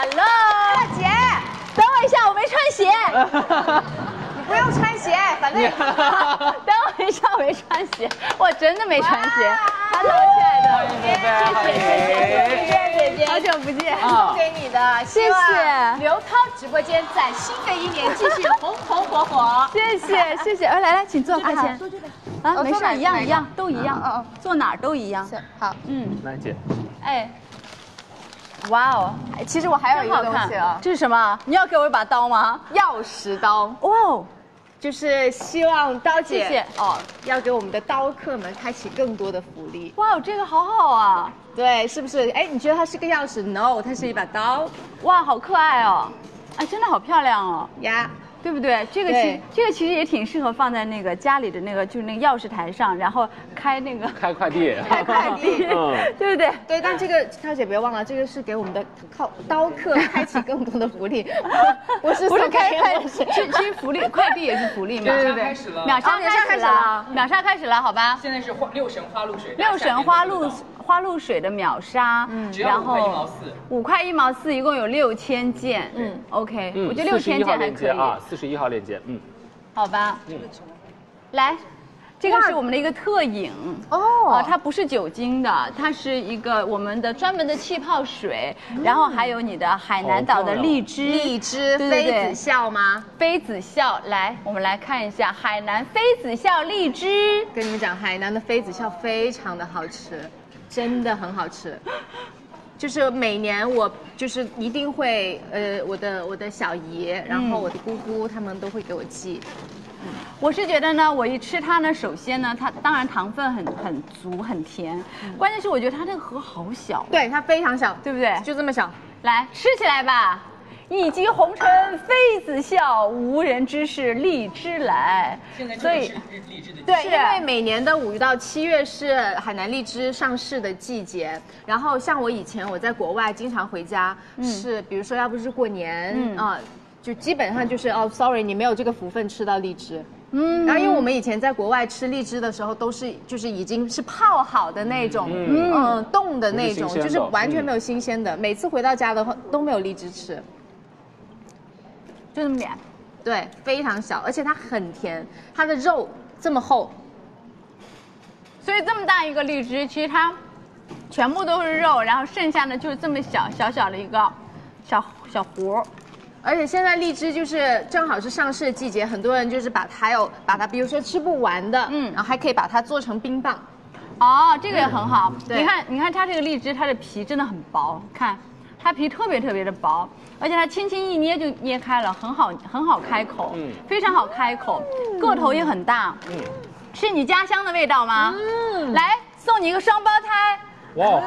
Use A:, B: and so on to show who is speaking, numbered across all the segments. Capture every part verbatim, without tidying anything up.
A: Hello，
B: 姐，
A: 等我一下，我没穿鞋。
B: 你不用穿鞋，反正。
A: 等我一下，我没穿鞋，我真的没穿鞋。Hello， 亲爱的，谢谢谢谢姐姐，好久不见。
B: 送给你的，
A: 谢谢。
B: 刘涛直播间在新的一年继续红红火火。
A: 谢谢谢谢，来来来，请坐，快请。
B: 坐这边。
A: 啊，没事，一样一样，都一样。
B: 嗯嗯，
A: 坐哪儿都一样。
B: 好，
A: 嗯，
C: 来姐。
A: 哎。哇哦！
B: 其实我还有一个东西啊，
A: 这是什么？你要给我一把刀吗？
B: 钥匙刀。
A: 哇哦！
B: 就是希望刀姐
A: 谢谢
B: 哦，要给我们的刀客们开启更多的福利。
A: 哇哦，这个好好啊！
B: 对，是不是？哎，你觉得它是个钥匙 ？No， 它是一把刀。
A: 哇，好可爱哦！哎，真的好漂亮哦！
B: 呀。
A: 对不对？这个其这个其实也挺适合放在那个家里的那个就是那个钥匙台上，然后开那个
C: 开快递，
B: 开快递，
C: 嗯，
B: 对不对？对，但这个涛姐别忘了，这个是给我们的靠刀客开启更多的福利，不是
A: 不是开开，
B: 其
A: 其实福利快递也是福利嘛。
B: 对对对，
A: 秒杀开始了，秒杀开始了，好吧？
D: 现在是花六神花露水，
A: 六神花露花露水的秒杀，嗯，
D: 然后
A: 五块一毛四，一共有六千件，嗯 ，OK，我觉得六千件还可以
C: 啊，四十一号链接，嗯，
A: 好吧，嗯，来，这个是我们的一个特饮
B: 哦，
A: 啊，它不是酒精的，它是一个我们的专门的气泡水，然后还有你的海南岛的荔枝，
B: 荔枝妃子笑吗？
A: 妃子笑，来，我们来看一下海南妃子笑荔枝，
B: 跟你们讲，海南的妃子笑非常的好吃。真的很好吃，就是每年我就是一定会，呃，我的我的小姨，然后我的姑姑他们都会给我寄。
A: 嗯，我是觉得呢，我一吃它呢，首先呢，它当然糖分很很足，很甜，嗯、关键是我觉得它这个盒好小，
B: 对，它非常小，
A: 对不对？
B: 就这么小，
A: 来吃起来吧。一骑红尘妃子笑，无人知是荔枝来。
D: 现在就是荔枝的季节。
B: 对，因为每年的五到七月是海南荔枝上市的季节。然后像我以前我在国外经常回家，嗯、是比如说要不是过年啊、嗯呃，就基本上就是哦 ，sorry， 你没有这个福分吃到荔枝。嗯，然后因为我们以前在国外吃荔枝的时候，都是就是已经是泡好的那种，嗯，嗯冻的那种，就是完全没有新鲜的。每次回到家的话都没有荔枝吃。就这么点，对，非常小，而且它很甜，它的肉这么厚，
A: 所以这么大一个荔枝，其实它全部都是肉，然后剩下的就是这么小小小的一个小小核。
B: 而且现在荔枝就是正好是上市的季节，很多人就是把它还有把它，比如说吃不完的，嗯，然后还可以把它做成冰棒。
A: 哦，这个也很好。
B: 嗯、
A: 你看，你看它这个荔枝，它的皮真的很薄，看。它皮特别特别的薄，而且它轻轻一捏就捏开了，很好很好开口，嗯，非常好开口，个头也很大，嗯，是你家乡的味道吗？嗯，来送你一个双胞胎，哇，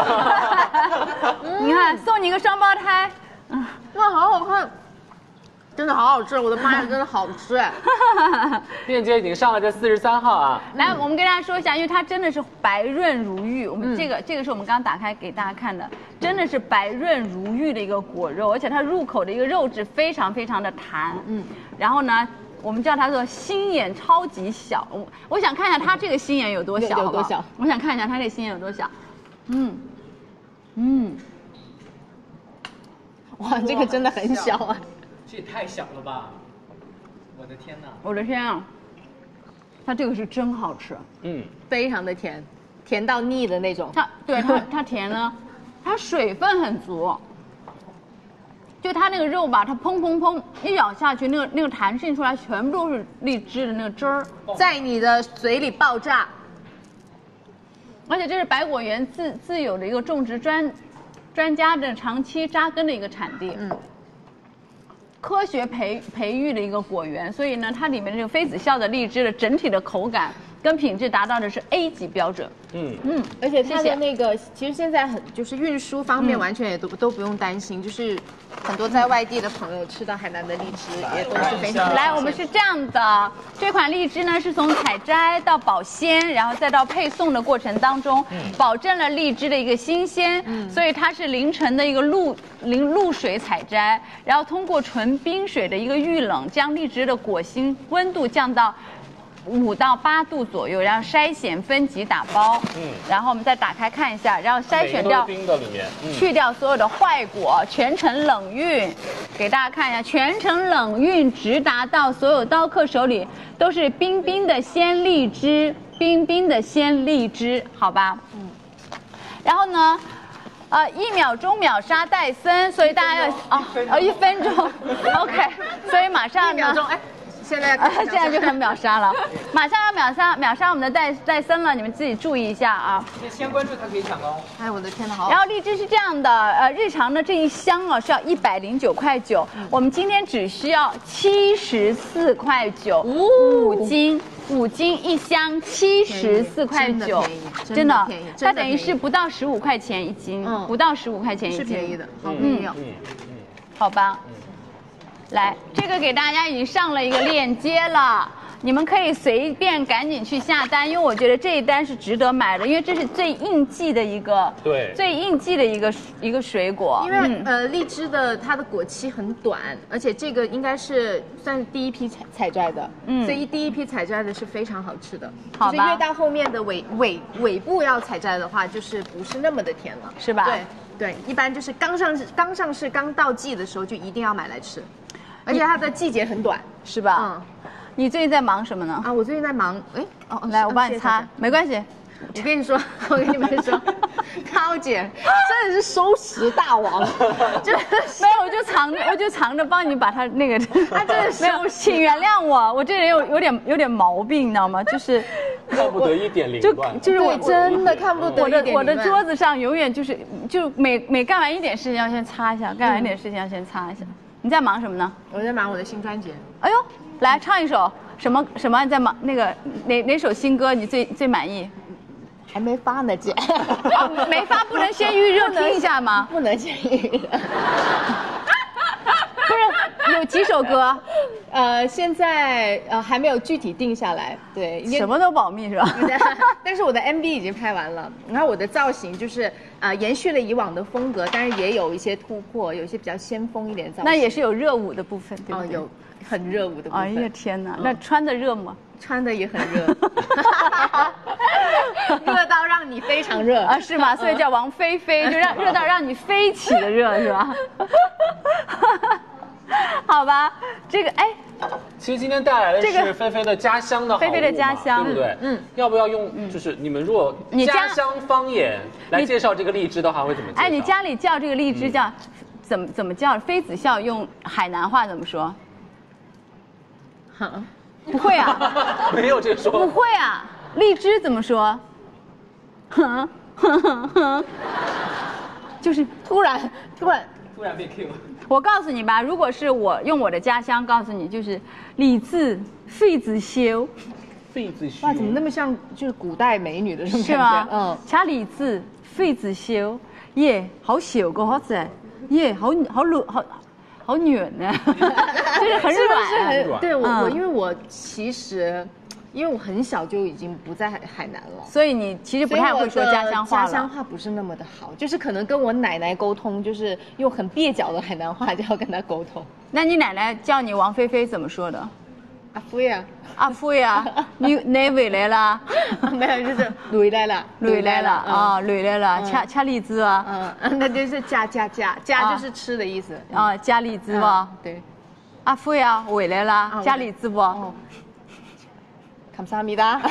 A: 你看送你一个双胞胎，
B: 嗯，哇，好好看。真的好好吃，我的妈呀，真的好吃哎！
C: 链接已经上了，这四十三号啊。
A: 来，我们跟大家说一下，因为它真的是白润如玉。我们这个、嗯、这个是我们刚刚打开给大家看的，真的是白润如玉的一个果肉，而且它入口的一个肉质非常非常的弹。嗯，然后呢，我们叫它做心眼超级小。我我想看一下它这个心眼有多小，
B: 有多小？
A: 我想看一下它这个心眼有多小。嗯，嗯，
B: 哇，这个真的很小啊。
D: 这也太小了吧！我的天哪！
A: 我的天啊！它这个是真好吃，
B: 嗯，非常的甜，甜到腻的那种。
A: 它对它它甜呢，它水分很足。就它那个肉吧，它砰砰砰一咬下去，那个那个弹性出来，全部都是荔枝的那个汁儿，
B: 在你的嘴里爆炸。
A: 而且这是百果园自自有的一个种植专专家的长期扎根的一个产地。嗯。科学培培育的一个果园，所以呢，它里面这个妃子笑的荔枝的整体的口感跟品质达到的是 A 级标准。嗯
B: 嗯，而且它的那个，其实现在很就是运输方面完全也都、嗯、都不用担心，就是很多在外地的朋友吃到海南的荔枝也都是非常。
A: 来，我们是这样的，这款荔枝呢是从采摘到保鲜，然后再到配送的过程当中，嗯、保证了荔枝的一个新鲜，嗯、所以它是凌晨的一个露淋露水采摘，然后通过纯冰水的一个遇冷，将荔枝的果心温度降到五到八度左右，然后筛选分级打包，嗯，然后我们再打开看一下，然后筛选掉
C: 冰的里面，嗯、
A: 去掉所有的坏果，全程冷运，给大家看一下，全程冷运，直达到所有刀客手里，都是冰冰的鲜荔枝，冰冰的鲜荔枝，好吧？嗯，然后呢？呃，一秒钟秒杀戴森，所以大家要哦，呃，一分钟 ，OK， 所以马上呢，
B: 一秒钟，哎，现在
A: 呃，现在就开始秒杀了，马上要秒杀秒杀我们的戴戴森了，你们自己注意一下啊。
D: 先关注它可以抢哦。
B: 哎，我的天哪，好。
A: 然后荔枝是这样的，呃，日常的这一箱啊是要一百零九块九，我们今天只需要七十四块九，五斤。五斤一箱，七十四块九，真的，它等于是不到十五块钱一斤，不到十五块钱一斤，
B: 是便宜的，好便宜哦。
A: 嗯嗯，好吧。来，这个给大家已经上了一个链接了，你们可以随便赶紧去下单，因为我觉得这一单是值得买的，因为这是最应季的一个，
C: 对，
A: 最应季的一个一个水果。
B: 因为、嗯、呃，荔枝的它的果期很短，而且这个应该是算是第一批采采摘的，嗯，所以第一批采摘的是非常好吃的。
A: 好吧，
B: 就是越到后面的尾尾尾部要采摘的话，就是不是那么的甜了，
A: 是吧？
B: 对对，一般就是刚上市刚上市刚到季的时候就一定要买来吃。而且它的季节很短，
A: 是吧？嗯，你最近在忙什么呢？
B: 啊，我最近在忙，哎，
A: 哦，来，我帮你擦，没关系。
B: 我跟你说，我跟你们说，高姐真的是收拾大王，
A: 就没有，我就藏着，我就藏着帮你把它那个，
B: 他真的
A: 没有，请原谅我，我这人有有点有点毛病，你知道吗？就是
C: 看不得一点凌乱，
A: 就就是我
B: 真的看不得
A: 我的我的桌子上永远就是就每每干完一点事情要先擦一下，干完一点事情要先擦一下。你在忙什么呢？
B: 我在忙我的新专辑。
A: 哎呦，来唱一首什么什么？你在忙那个哪哪首新歌你最最满意？
B: 还没发呢，姐。
A: 哦，没发不能先预热听一下吗？
B: 不能先预热。
A: 不是有几首歌？
B: 呃，现在呃还没有具体定下来，对，
A: 什么都保密是吧？
B: 但是我的 M V 已经拍完了，然后我的造型就是呃延续了以往的风格，但是也有一些突破，有一些比较先锋一点的造型。
A: 那也是有热舞的部分，对不
B: 对？哦，有很热舞的部分。
A: 哎呀天哪，那穿的热吗？
B: 穿的也很热，热到让你非常热
A: 啊，是吗？所以叫王菲菲，就让热到让你飞起的热，是吧？好吧，这个哎，
C: 其实今天带来的是菲菲的家乡的好物嘛，
A: 菲菲的家乡，
C: 对不对？嗯，要不要用？就是你们如果家乡方言来介绍这个荔枝的话，会怎么介绍？
A: 哎，你家里叫这个荔枝叫怎么怎么叫？妃子笑用海南话怎么说？不会啊，
C: 没有这个说法。
A: 不会啊，荔枝怎么说？哼哼哼哼，就是突然突然
D: 突然被 Q。
A: 我告诉你吧，如果是我用我的家乡告诉你，就是李字费子修，
C: 费子修。
B: 哇，怎么那么像就是古代美女的这种感觉？
A: 是吗？
B: 嗯，
A: 掐李字费子修，耶，好小个好子，耶，好好软好。好软呢，就是很软。
B: 对我我因为我其实，因为我很小就已经不在海南了，
A: 所以你其实不太会说家乡话了。
B: 家乡话不是那么的好，就是可能跟我奶奶沟通，就是用很蹩脚的海南话就要跟她沟通。
A: 那你奶奶叫你王菲菲怎么说的？
B: 阿夫呀，
A: 阿夫呀，你你回来了？
B: 没有，就是回来了，
A: 回来了啊，回来了，掐掐荔枝啊，
B: 嗯，那就是加加加加就是吃的意思
A: 啊，加荔枝不？
B: 对，
A: 阿夫呀，回来了，加荔枝不？
B: 감사합니다。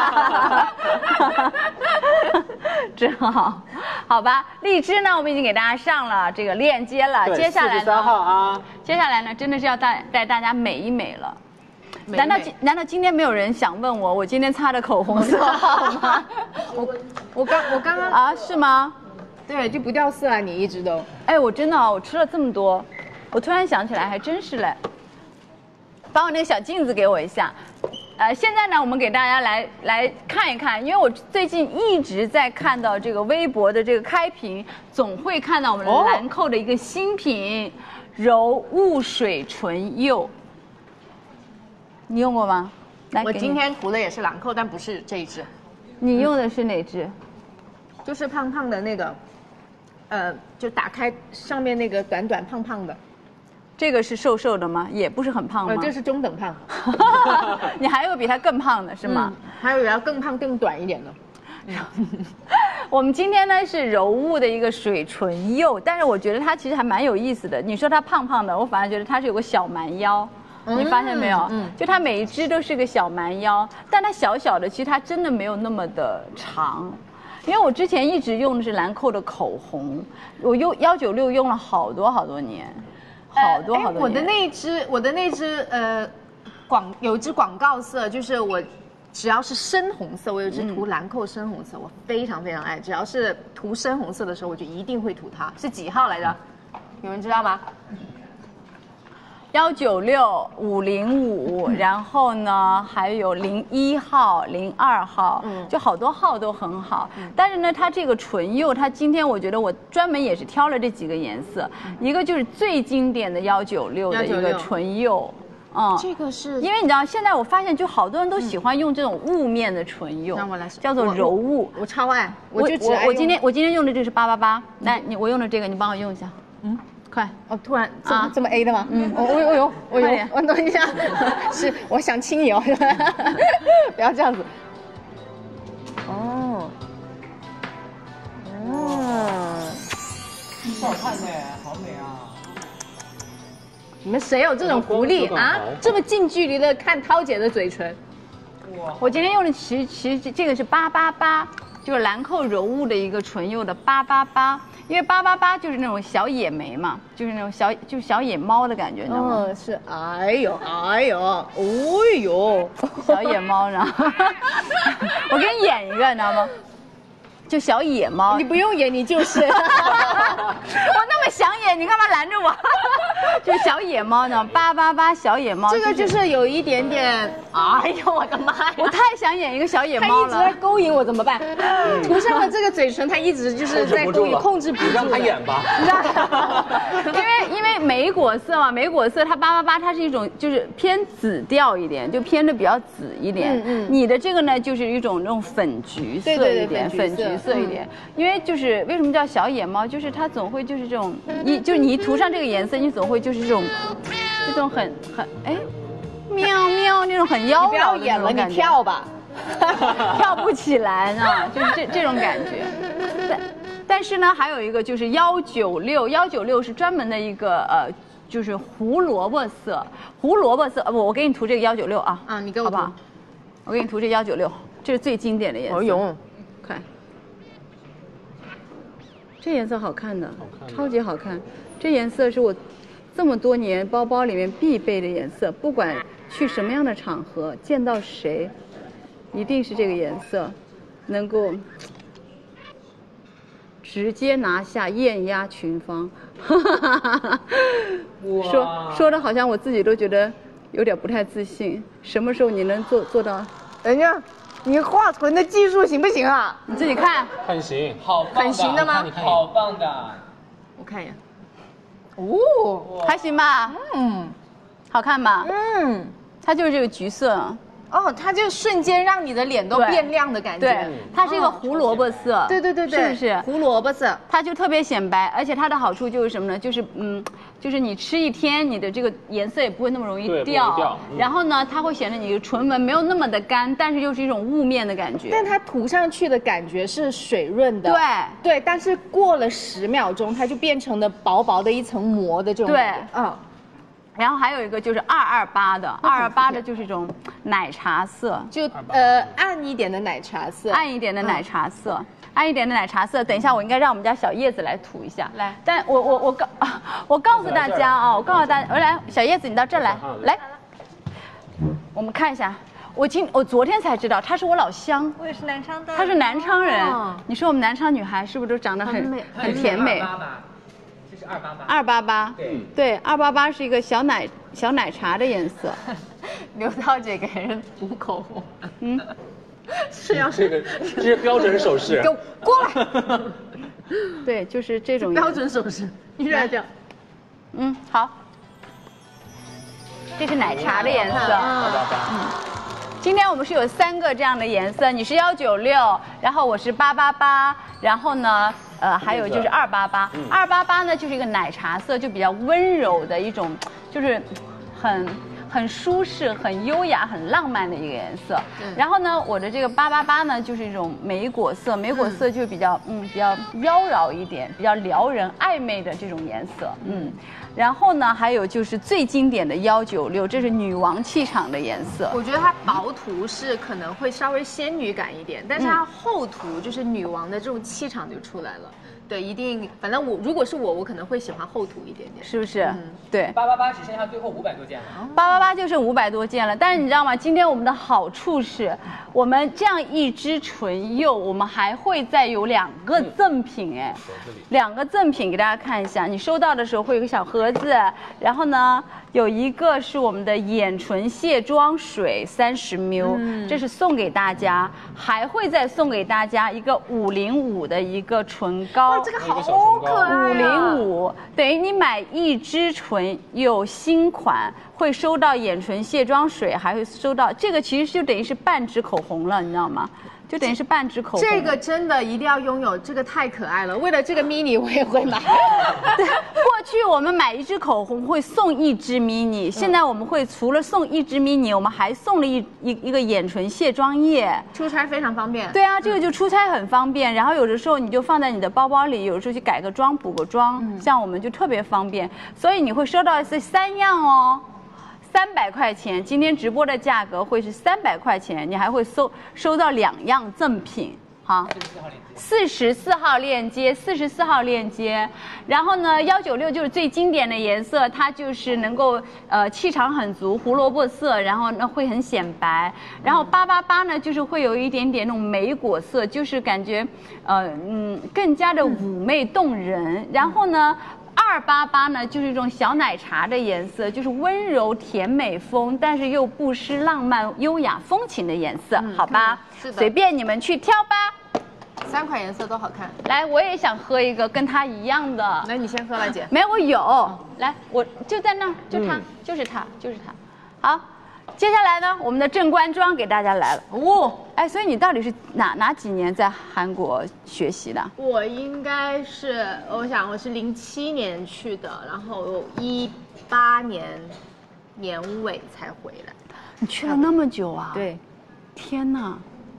A: 真好，好吧，荔枝呢，我们已经给大家上了这个链接了，接下来呢，
C: 四十三号啊，
A: 接下来呢，真的是要带带大家美一美了。难道今难道今天没有人想问我，我今天擦的口红色好吗？
B: 我我刚我刚刚
A: 啊，是吗？
B: 对，就不掉色啊，你一直都。
A: 哎，我真的哦，我吃了这么多，我突然想起来，还真是嘞。把我那个小镜子给我一下。呃，现在呢，我们给大家来来看一看，因为我最近一直在看到这个微博的这个开屏，总会看到我们兰蔻的一个新品、哦、柔雾水唇釉。你用过吗？来，
B: 我今天涂的也是兰蔻，但不是这一支。
A: 你用的是哪支？嗯、
B: 就是胖胖的那个，呃，就打开上面那个短短胖胖的。
A: 这个是瘦瘦的吗？也不是很胖吗？
B: 呃，这是中等胖。
A: 你还有比他更胖的是吗？
B: 嗯、还有比他更胖更短一点的。
A: 我们今天呢是柔雾的一个水唇釉，但是我觉得它其实还蛮有意思的。你说它胖胖的，我反而觉得它是有个小蛮腰，嗯、你发现没有？嗯，就它每一只都是个小蛮腰，但它小小的，其实它真的没有那么的长。因为我之前一直用的是兰蔻的口红，我用幺九六用了好多好多年，好多好多年。
B: 呃、我的那一支，我的那支呃广有一支广告色，就是我只要是深红色，我有支涂兰蔻深红色，嗯、我非常非常爱。只要是涂深红色的时候，我就一定会涂它。是几号来着？有人知道吗？
A: 幺九六五零五，然后呢还有零一号、零二号，嗯，就好多号都很好。嗯、但是呢，它这个唇釉，它今天我觉得我专门也是挑了这几个颜色，嗯、一个就是最经典的幺九六的一个唇釉。嗯，
B: 这个是
A: 因为你知道，现在我发现就好多人都喜欢用这种雾面的唇釉，
B: 让我来
A: 叫做柔雾。
B: 我超爱，我就只爱
A: 我我今天我今天用的这是八八八，来你我用的这个，你帮我用一下，嗯。快！
B: 哦，突然这么、啊、这么 A 的吗？嗯，我我有我有，我等一下，是我想亲你哦，不要这样子。哦，
D: 嗯，好看呢，好美啊！
B: 你们谁有这种福利啊？这么近距离的看涛姐的嘴唇。
A: 哇！我今天用的其实其实这个是八八八，就是兰蔻柔雾的一个唇釉的八八八。因为八八八就是那种小野莓嘛，就是那种小就是小野猫的感觉，你知道吗？
B: 嗯，是，哎呦，哎呦，哎呦，
A: 小野猫，然后我给你演一个，你知道吗？就小野猫，
B: 你不用演，你就是。我
A: 那么想演，你干嘛拦着我？就是小野猫呢，八八八小野猫。
B: 这个就是有一点点，哎呦我的妈呀！
A: 我太想演一个小野猫了。
B: 他一直在勾引我，怎么办？涂上了这个嘴唇，他一直就是在勾引，控制不住。
C: 让他演吧。
A: 因为因为莓果色嘛，莓果色它八八八，它是一种就是偏紫调一点，就偏的比较紫一点。嗯嗯。你的这个呢，就是一种那种粉橘色一点，粉橘色一点。因为就是为什么叫小野猫，就是它总会就是这种一就是你一涂上这个颜色，你总会就是这种这种很很哎喵喵那种很妖娆的那种感觉。
B: 你跳吧，
A: 跳不起来呢，就是这这种感觉。但但是呢，还有一个就是幺九六，幺九六是专门的一个呃，就是胡萝卜色，胡萝卜色。呃不，我给你涂这个幺九六啊。
B: 啊，你给我
A: 好不好？我给你涂这幺九六，这是最经典的颜色。
B: 哦呦，
A: 看。这颜色好看的，超级好看。这颜色是我这么多年包包里面必备的颜色，不管去什么样的场合，见到谁，一定是这个颜色，能够直接拿下艳压群芳。说说的好像我自己都觉得有点不太自信。什么时候你能做做到？
B: 人家。你画唇的技术行不行啊？
A: 你自己看，
C: 很行，
D: 好棒的，
B: 很行的吗？
D: 好棒的，
B: 我看一眼。哦，
A: 还行吧？
B: 嗯，
A: 好看吧？
B: 嗯，
A: 它就是这个橘色。
B: 哦，它就瞬间让你的脸都变亮的感觉。
A: 对，它是一个胡萝卜色。
B: 对对对对，
A: 是不是
B: 胡萝卜色？
A: 它就特别显白，而且它的好处就是什么呢？就是嗯，就是你吃一天，你的这个颜色也不会那么容易掉。掉。然后呢，它会显得你的唇纹没有那么的干，但是又是一种雾面的感觉。
B: 但它涂上去的感觉是水润的。
A: 对
B: 对，但是过了十秒钟，它就变成了薄薄的一层膜的这种感觉。
A: 对，嗯。然后还有一个就是二二八的，二二八的就是一种奶茶色，
B: 就呃暗一点的奶茶色，
A: 暗一点的奶茶色，嗯、暗一点的奶茶色。等一下，我应该让我们家小叶子来涂一下。来，但我我我告我告诉大家啊，我告诉大家，我来，小叶子你到这儿来，来，我们看一下。我今我昨天才知道，她是我老乡，
E: 我也是南昌的，
A: 她是南昌人。哦、你说我们南昌女孩是不是都长得很很, 很甜美？
D: 这是二八八。
A: 二八八，对对，二八八是一个小奶小奶茶的颜色。
B: 刘涛姐给人涂口红，嗯，
C: 是要这个这是标准手势。
B: 给我过来。
A: 对，就是这种
B: 标准手势，依然这样。
A: 嗯，好。这是奶茶的颜色。
C: 二八八。
A: 嗯。今天我们是有三个这样的颜色，你是幺九六，然后我是八八八，然后呢， 呃，还有就是二八八，二八八呢就是一个奶茶色，就比较温柔的一种，就是很。很舒适、很优雅、很浪漫的一个颜色。然后呢，我的这个八八八呢，就是一种莓果色，莓果色就比较嗯比较妖娆一点，比较撩人、暧昧的这种颜色。嗯，然后呢，还有就是最经典的幺九六，这是女王气场的颜色。
B: 我觉得它薄涂是可能会稍微仙女感一点，但是它厚涂就是女王的这种气场就出来了。对，一定，反正我如果是我，我可能会喜欢厚涂一点点，
A: 是不是？嗯，对。
D: 八八八只剩下最后五百多件了。
A: 八八八就剩五百多件了，但是你知道吗？今天我们的好处是，我们这样一支唇釉，我们还会再有两个赠品，哎，两个赠品给大家看一下。你收到的时候会有个小盒子，然后呢，有一个是我们的眼唇卸妆水三十 m l， 嗯，这是送给大家，还会再送给大家一个五零五的一个唇膏。
B: 这个好可爱啊！
A: 五零五等于你买一支唇有新款，会收到眼唇卸妆水，还会收到这个，其实就等于是半支口红了，你知道吗？就等于是半支口红。
B: 这个真的一定要拥有，这个太可爱了。为了这个 mini 我也会买。
A: 对，过去我们买一支口红会送一支 mini， 现在我们会除了送一支 mini， 我们还送了一一一个眼唇卸妆液，
B: 出差非常方便。
A: 对啊，这个就出差很方便。然后有的时候你就放在你的包包里，有的时候去改个妆、补个妆，嗯、像我们就特别方便。所以你会收到这三样哦。三百块钱，今天直播的价格会是三百块钱，你还会收收到两样赠品，好。四十四号链接，四十四号链接，然后呢，幺九六就是最经典的颜色，它就是能够呃气场很足，胡萝卜色，然后呢会很显白，然后八八八呢就是会有一点点那种莓果色，就是感觉呃嗯更加的妩媚动人，然后呢。二八八呢，就是一种小奶茶的颜色，就是温柔甜美风，但是又不失浪漫优雅风情的颜色，嗯、好吧？
B: 是的，
A: 随便你们去挑吧。
B: 三款颜色都好看。
A: 来，我也想喝一个跟它一样的。
B: 来，你先喝吧，姐。
A: 没有，我有。嗯、来，我就在那儿，就它，嗯、就是它，就是它。好。接下来呢，我们的正官庄给大家来了哦，哎，所以你到底是哪哪几年在韩国学习的？
B: 我应该是，我想我是零七年去的，然后一八年年尾才回来。
A: 你去了那么久啊？
B: 对，
A: 天哪，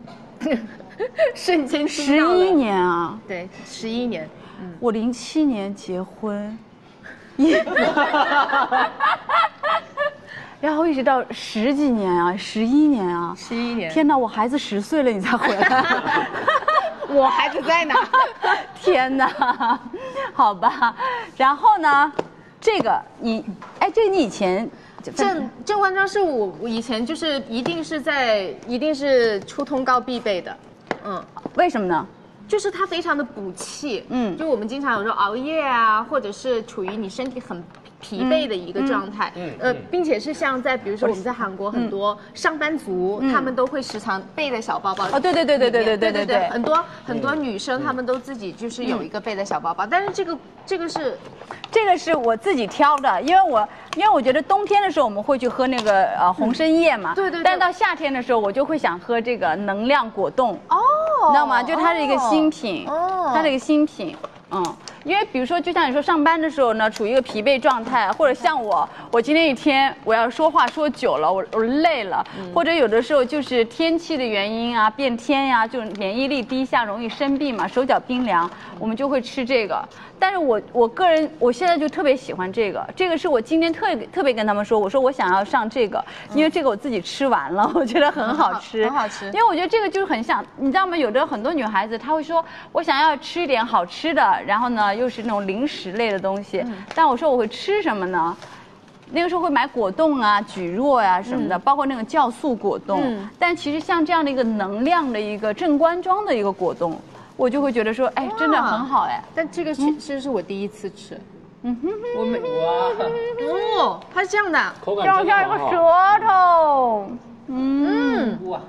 B: 瞬间
A: 十一年啊？
B: 对，十一年。
A: 嗯，我零七年结婚。然后一直到十几年啊，十一年啊，
B: 十一年！
A: 天哪，我孩子十岁了你才回来，
B: 我孩子在哪？
A: 天哪，好吧。然后呢，这个你，哎，这个你以前
B: 正正官庄是我我以前就是一定是在一定是出通告必备的，嗯，
A: 为什么呢？
B: 就是它非常的补气，嗯，就我们经常有时候熬夜啊，或者是处于你身体很疲惫的一个状态，嗯，呃，并且是像在比如说我们在韩国很多上班族，他们都会时常背在小包包。
A: 哦，对对对对对对对
B: 对对，很多很多女生她们都自己就是有一个背的小包包，但是这个这个是，
A: 这个是我自己挑的，因为我因为我觉得冬天的时候我们会去喝那个呃红参叶嘛，
B: 对对，
A: 但到夏天的时候我就会想喝这个能量果冻，哦，你知道吗？就它是一个新品，哦，它是一个新品。嗯，因为比如说，就像你说上班的时候呢，处于一个疲惫状态，或者像我，我今天一天我要说话说久了，我我累了，嗯、或者有的时候就是天气的原因啊，变天呀、啊，就免疫力低下，容易生病嘛，手脚冰凉，我们就会吃这个。但是我我个人我现在就特别喜欢这个，这个是我今天特别特别跟他们说，我说我想要上这个，因为这个我自己吃完了，我觉得很好吃，
B: 很好吃。
A: 因为我觉得这个就是很像，你知道吗？有的很多女孩子她会说，我想要吃一点好吃的，然后呢又是那种零食类的东西，嗯、但我说我会吃什么呢？那个时候会买果冻啊、蒟蒻呀、啊、什么的，嗯、包括那个酵素果冻。嗯、但其实像这样的一个能量的一个正官庄的一个果冻。我就会觉得说，哎，真的很好哎。
B: 但这个其实是我第一次吃，嗯哼，我没哇，哦，它是这样的，
C: 口感真的
A: 像一个舌头，嗯，
D: 哇，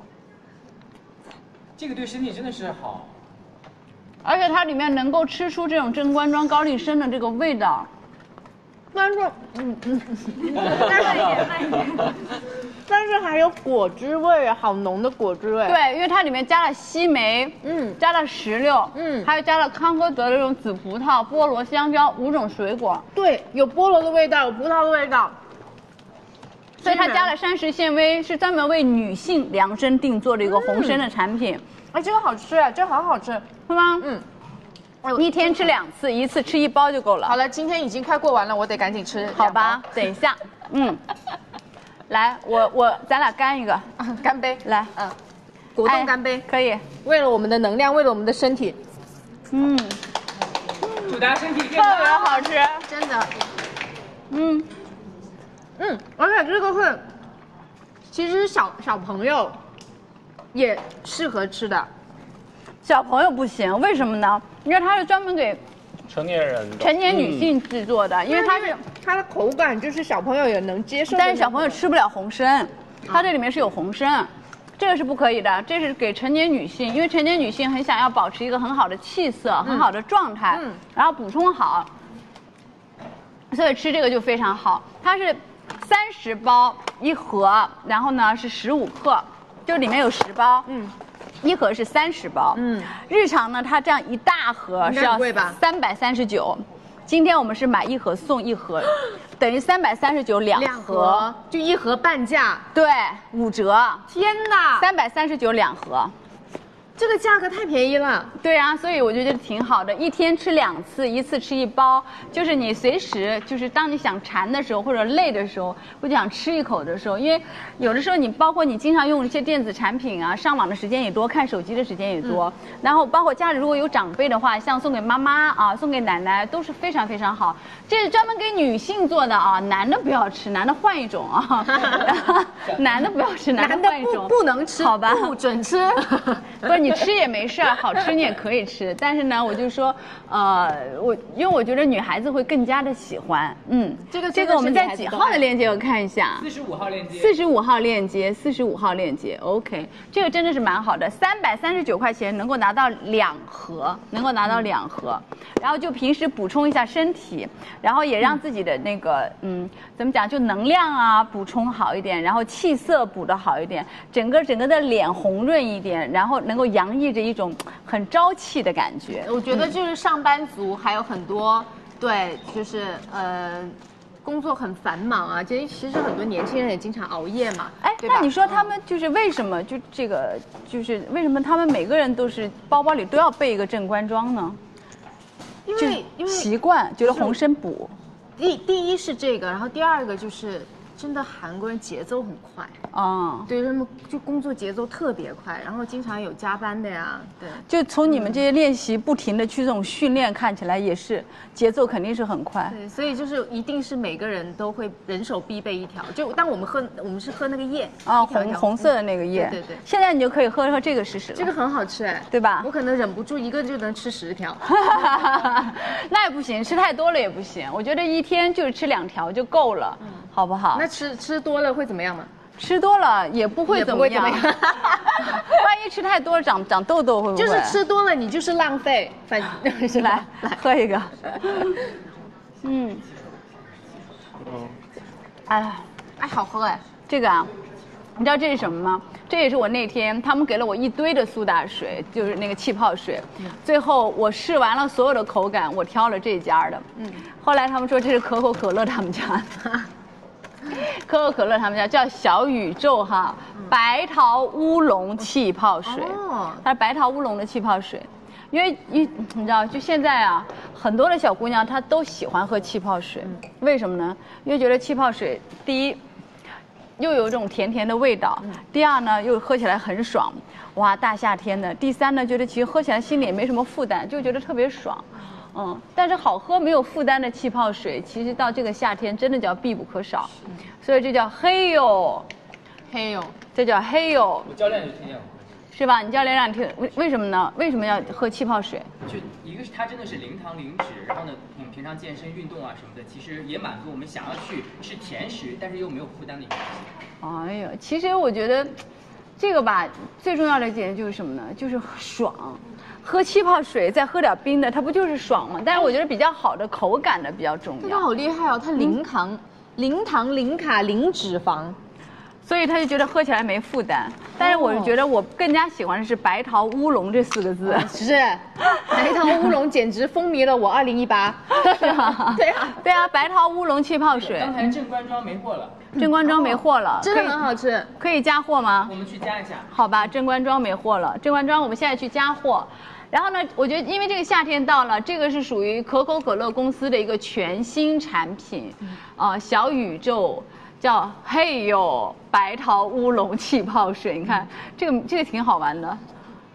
D: 这个对身体真的是好，
A: 而且它里面能够吃出这种正官庄高丽参的这个味道，
B: 但是嗯嗯，但是也慢一点，但是还有果汁味，好浓的果汁味。
A: 对，因为它里面加了西梅，嗯，加了石榴，嗯，还有加了康戈德的这种紫葡萄、菠萝、香蕉五种水果。
B: 对，有菠萝的味道，有葡萄的味道。
A: 所以它加了膳食纤维，是专门为女性量身定做的一个红参的产品。
B: 哎、嗯，这个好吃啊，这个好好吃，
A: 是吗？嗯。一天吃两次，一次吃一包就够了。
B: 好了，今天已经快过完了，我得赶紧吃。
A: 好吧，等一下，嗯，来，我我咱俩干一个，
B: 干杯，
A: 来，
B: 嗯，果冻干杯，
A: 可以，
B: 为了我们的能量，为了我们的身体，
A: 嗯，
D: 祝大家身体健康，
A: 特别好吃，
B: 真的，
A: 嗯
B: 嗯，而且这个是，其实小小朋友也适合吃的。
A: 小朋友不行，为什么呢？因为它是专门给
C: 成年人的、
A: 成年女性制作的，嗯、因为它是
B: 它的口感就是小朋友也能接受。
A: 但是小朋友吃不了红参，它这里面是有红参，这个是不可以的。这是给成年女性，因为成年女性很想要保持一个很好的气色、嗯、很好的状态，嗯、然后补充好，所以吃这个就非常好。它是三十包一盒，然后呢是十五克，就里面有十包。嗯。一盒是三十包，嗯，日常呢，它这样一大盒是要三百三十九，今天我们是买一盒送一盒，等于三百三十九两盒，
B: 就一盒半价，
A: 对，五折，
B: 天哪，
A: 三百三十九两盒。
B: 这个价格太便宜了。
A: 对啊，所以我觉得挺好的，一天吃两次，一次吃一包，就是你随时就是当你想馋的时候或者累的时候，或者想吃一口的时候，因为有的时候你包括你经常用一些电子产品啊，上网的时间也多，看手机的时间也多，嗯、然后包括家里如果有长辈的话，像送给妈妈啊，送给奶奶都是非常非常好。这是专门给女性做的啊，男的不要吃，男的换一种啊，男的不要吃，男的换一种，
B: 不不能吃，
A: 好吧，
B: 不准吃，
A: 不是你。吃也没事儿，好吃你也可以吃，但是呢，我就说，呃，我因为我觉得女孩子会更加的喜欢，嗯，
B: 这个
A: 这个我们在几号的链接我看一下，
D: 四十五号链接，
A: 四十五号链接，四十五号链接 ，OK， 这个真的是蛮好的，三百三十九块钱能够拿到两盒，能够拿到两盒，然后就平时补充一下身体，然后也让自己的那个，嗯，怎么讲，就能量啊补充好一点，然后气色补得好一点，整个整个的脸红润一点，然后能够洋溢着一种很朝气的感觉。
B: 我觉得就是上班族还有很多，对，就是呃。工作很繁忙啊，其实其实很多年轻人也经常熬夜嘛。
A: 哎，那你说他们就是为什么就这个就是为什么他们每个人都是包包里都要备一个正官庄呢？
B: 因为因为
A: 习惯，觉得红参补。
B: 第第一是这个，然后第二个就是真的韩国人节奏很快
A: 啊、嗯，
B: 对他们就工作节奏特别快，然后经常有加班的呀，对。
A: 就从你们这些练习不停的去这种训练，看起来也是节奏肯定是很快。
B: 对，所以就是一定是每个人都会人手必备一条。就当我们喝，我们是喝那个叶
A: 啊，红红色的那个叶。
B: 对对对。
A: 现在你就可以喝喝这个试试了。
B: 这个很好吃哎，
A: 对吧？
B: 我可能忍不住一个就能吃十条。
A: 那也不行，吃太多了也不行。我觉得一天就是吃两条就够了，嗯、好不好？
B: 那吃吃多了会怎么样吗？
A: 吃多了也不会怎么样，万一吃太多长长痘痘会不会？
B: 就是吃多了你就是浪费，反正是
A: 来来喝一个，嗯，
B: 嗯，哎呀，哎好喝哎，
A: 这个啊，你知道这是什么吗？这也是我那天他们给了我一堆的苏打水，就是那个气泡水，嗯、最后我试完了所有的口感，我挑了这家的，嗯，后来他们说这是可口可乐他们家的。可口可乐他们家叫小宇宙哈，白桃乌龙气泡水，哦、它是白桃乌龙的气泡水，因为你你知道，就现在啊，很多的小姑娘她都喜欢喝气泡水，嗯、为什么呢？因为觉得气泡水第一又有这种甜甜的味道，嗯、第二呢又喝起来很爽，哇，大夏天的，第三呢觉得其实喝起来心里也没什么负担，就觉得特别爽。嗯，但是好喝没有负担的气泡水，其实到这个夏天真的叫必不可少，嗯、所以这叫黑哟，
B: 黑哟，
A: 这叫黑哟。
D: 我教练就推荐我喝这个，
A: 是吧？你教练让你听，为为什么呢？为什么要喝气泡水？
D: 就一个是它真的是零糖零脂，然后呢，我们平常健身运动啊什么的，其实也满足我们想要去吃甜食，但是又没有负担的一个东西。
A: 哎呀，其实我觉得。这个吧，最重要的一点就是什么呢？就是爽， 喝气泡水再喝点冰的，它不就是爽吗？但是我觉得比较好的口感的比较重要。
B: 它好厉害哦，它零糖、零糖、零卡、零脂肪。
A: 所以他就觉得喝起来没负担，但是我是觉得我更加喜欢的是白桃乌龙这四个字。
B: 是，白桃乌龙简直风靡了我二零一八。
A: 是啊，
B: 对啊，
A: 对啊，白桃乌龙气泡水。
D: 刚才正官庄没货了，
A: 正官庄没货了，
B: 真的很好吃，
A: 可以加货吗？
D: 我们去加一下。
A: 好吧，正官庄没货了，正官庄我们现在去加货。然后呢，我觉得因为这个夏天到了，这个是属于可口可乐公司的一个全新产品，呃，小宇宙。叫嘿呦白桃乌龙气泡水，你看这个这个挺好玩的。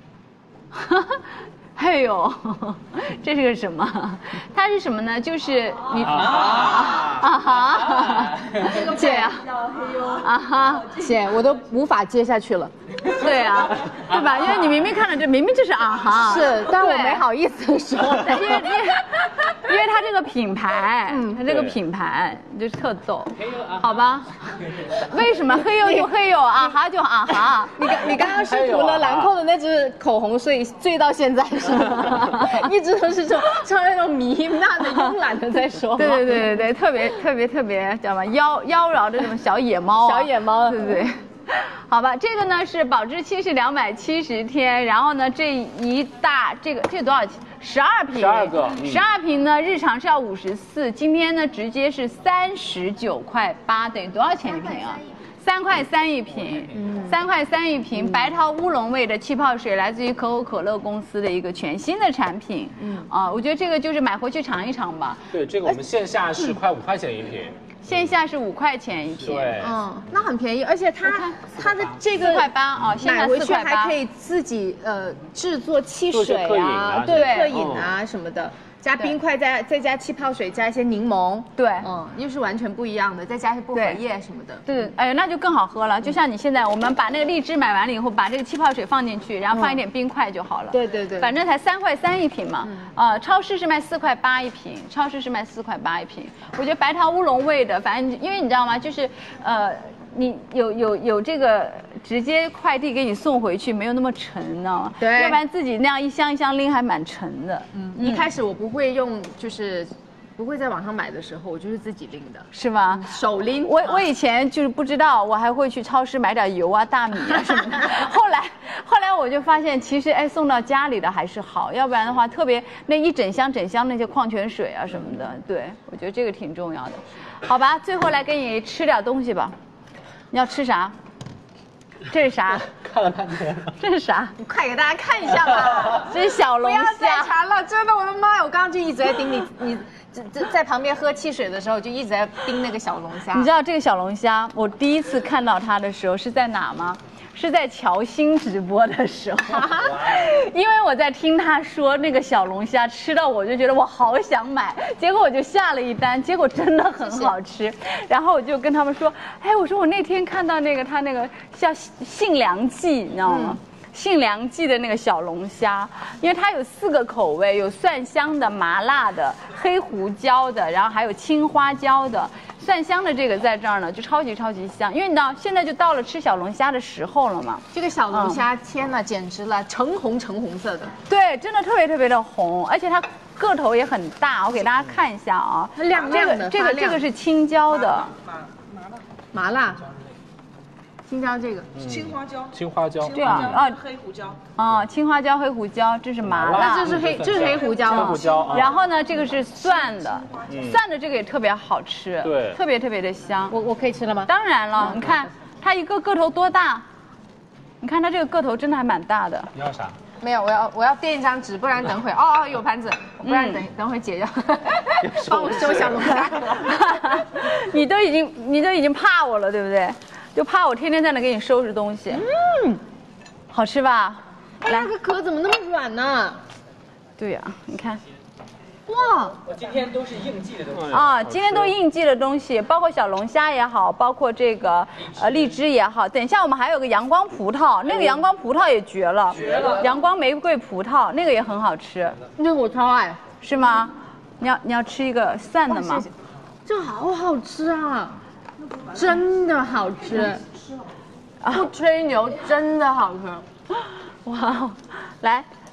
A: 嘿呦，这是个什么？它是什么呢？就是你啊啊哈，姐啊啊哈，
B: 姐我都无法接下去了。
A: 对啊，对吧？因为你明明看了这，明明就是啊哈，
B: 是，但我没好意思说，
A: 因为因为因为它这个品牌，嗯，它这个品牌就是特逗，好吧？为什么嘿呦就嘿呦，啊哈就啊哈？
B: 你刚你刚刚是涂了兰蔻的那支口红，所以醉到现在是吗？一直都是这种像那种糜烂的、慵懒的在说。
A: 对对对对对，特别特别特别，知道吗？妖妖娆的这种小野猫，
B: 小野猫，
A: 对不对？好吧，这个呢是保质期是两百七十天，然后呢这一大这个这多少钱？十二瓶，
C: 十二个，
A: 十二瓶呢日常是要五十四，今天呢直接是三十九块八，等于多少钱一瓶啊？三块三一瓶，三块三一瓶，白桃乌龙味的气泡水，来自于可口可乐公司的一个全新的产品。嗯啊，我觉得这个就是买回去尝一尝吧。
C: 对，这个我们线下是快五块钱一瓶。
A: 线下是五块钱一瓶，
C: 对，
B: 嗯，那很便宜，而且它它的这个
A: 四块八啊，
B: 买回去还可以自己呃制作汽水啊，对，特饮啊什么的，加冰块，再再加气泡水，加一些柠檬，
A: 对，
B: 嗯，又是完全不一样的，再加一些薄荷叶什么的，
A: 对，哎呀，那就更好喝了。就像你现在，我们把那个荔枝买完了以后，把这个气泡水放进去，然后放一点冰块就好了。
B: 对对对，
A: 反正才三块三一瓶嘛，呃，超市是卖四块八一瓶，超市是卖四块八一瓶。我觉得白桃乌龙味的，反正因为你知道吗，就是呃。你有有有这个直接快递给你送回去，没有那么沉，你知道吗？
B: 对，
A: 要不然自己那样一箱一箱拎还蛮沉的。
B: 嗯，一开始我不会用，就是不会在网上买的时候，我就是自己拎的，
A: 是吗？
B: 手拎。
A: 我我以前就是不知道，我还会去超市买点油啊、大米啊什么的。后来后来我就发现，其实哎送到家里的还是好，要不然的话，特别那一整箱整箱那些矿泉水啊什么的，对我觉得这个挺重要的。好吧，最后来给你吃点东西吧。你要吃啥？这是啥？
C: 看了半天。
A: 这是啥？
B: 你快给大家看一下吧。
A: 这是小龙虾。
B: 不要再馋了，真的，我的妈呀！我刚刚就一直在盯你，你这这在旁边喝汽水的时候就一直在盯那个小龙虾。
A: 你知道这个小龙虾，我第一次看到它的时候是在哪吗？是在乔欣直播的时候，因为我在听他说那个小龙虾吃到我就觉得我好想买，结果我就下了一单，结果真的很好吃，然后我就跟他们说，哎，我说我那天看到那个他那个叫杏凉记，你知道吗？嗯杏凉记的那个小龙虾，因为它有四个口味，有蒜香的、麻辣的、黑胡椒的，然后还有青花椒的。蒜香的这个在这儿呢，就超级超级香，因为你知道现在就到了吃小龙虾的时候了嘛。
B: 这个小龙虾，嗯、天哪，简直了，橙红橙红色的。
A: 对，真的特别特别的红，而且它个头也很大，我给大家看一下啊，
B: 它亮亮的。
A: 这个这个这个是青椒的，
B: 麻辣麻辣。青椒这个，
E: 青花椒，
C: 青花椒，
A: 对啊，啊，
E: 黑胡椒，
A: 啊，青花椒、黑胡椒，这是麻辣，
B: 这是黑，这是黑胡椒，
C: 黑胡椒。
A: 然后呢，这个是蒜的，蒜的这个也特别好吃，
C: 对，
A: 特别特别的香。
B: 我我可以吃了吗？
A: 当然了，你看它一个个头多大，你看它这个个头真的还蛮大的。
C: 你要啥？
B: 没有，我要我要垫一张纸，不然等会哦哦有盘子，不然等等会姐要帮我收小龙虾。
A: 你都已经你都已经怕我了，对不对？就怕我天天在那给你收拾东西。嗯，好吃吧？
B: 哎，那个壳怎么那么软呢？
A: 对呀、啊，你看。
B: 哇！
D: 我今天都是应季的东西
A: 啊，今天都应季的东西，包括小龙虾也好，包括这个呃荔枝也好。等一下我们还有个阳光葡萄，那个阳光葡萄也绝了，绝了！阳光玫瑰葡萄那个也很好吃，
B: 那个我超爱，
A: 是吗？你要你要吃一个蒜的吗？
B: 这好好吃啊！真的好吃，不吹牛，真的好吃。
A: 哇，来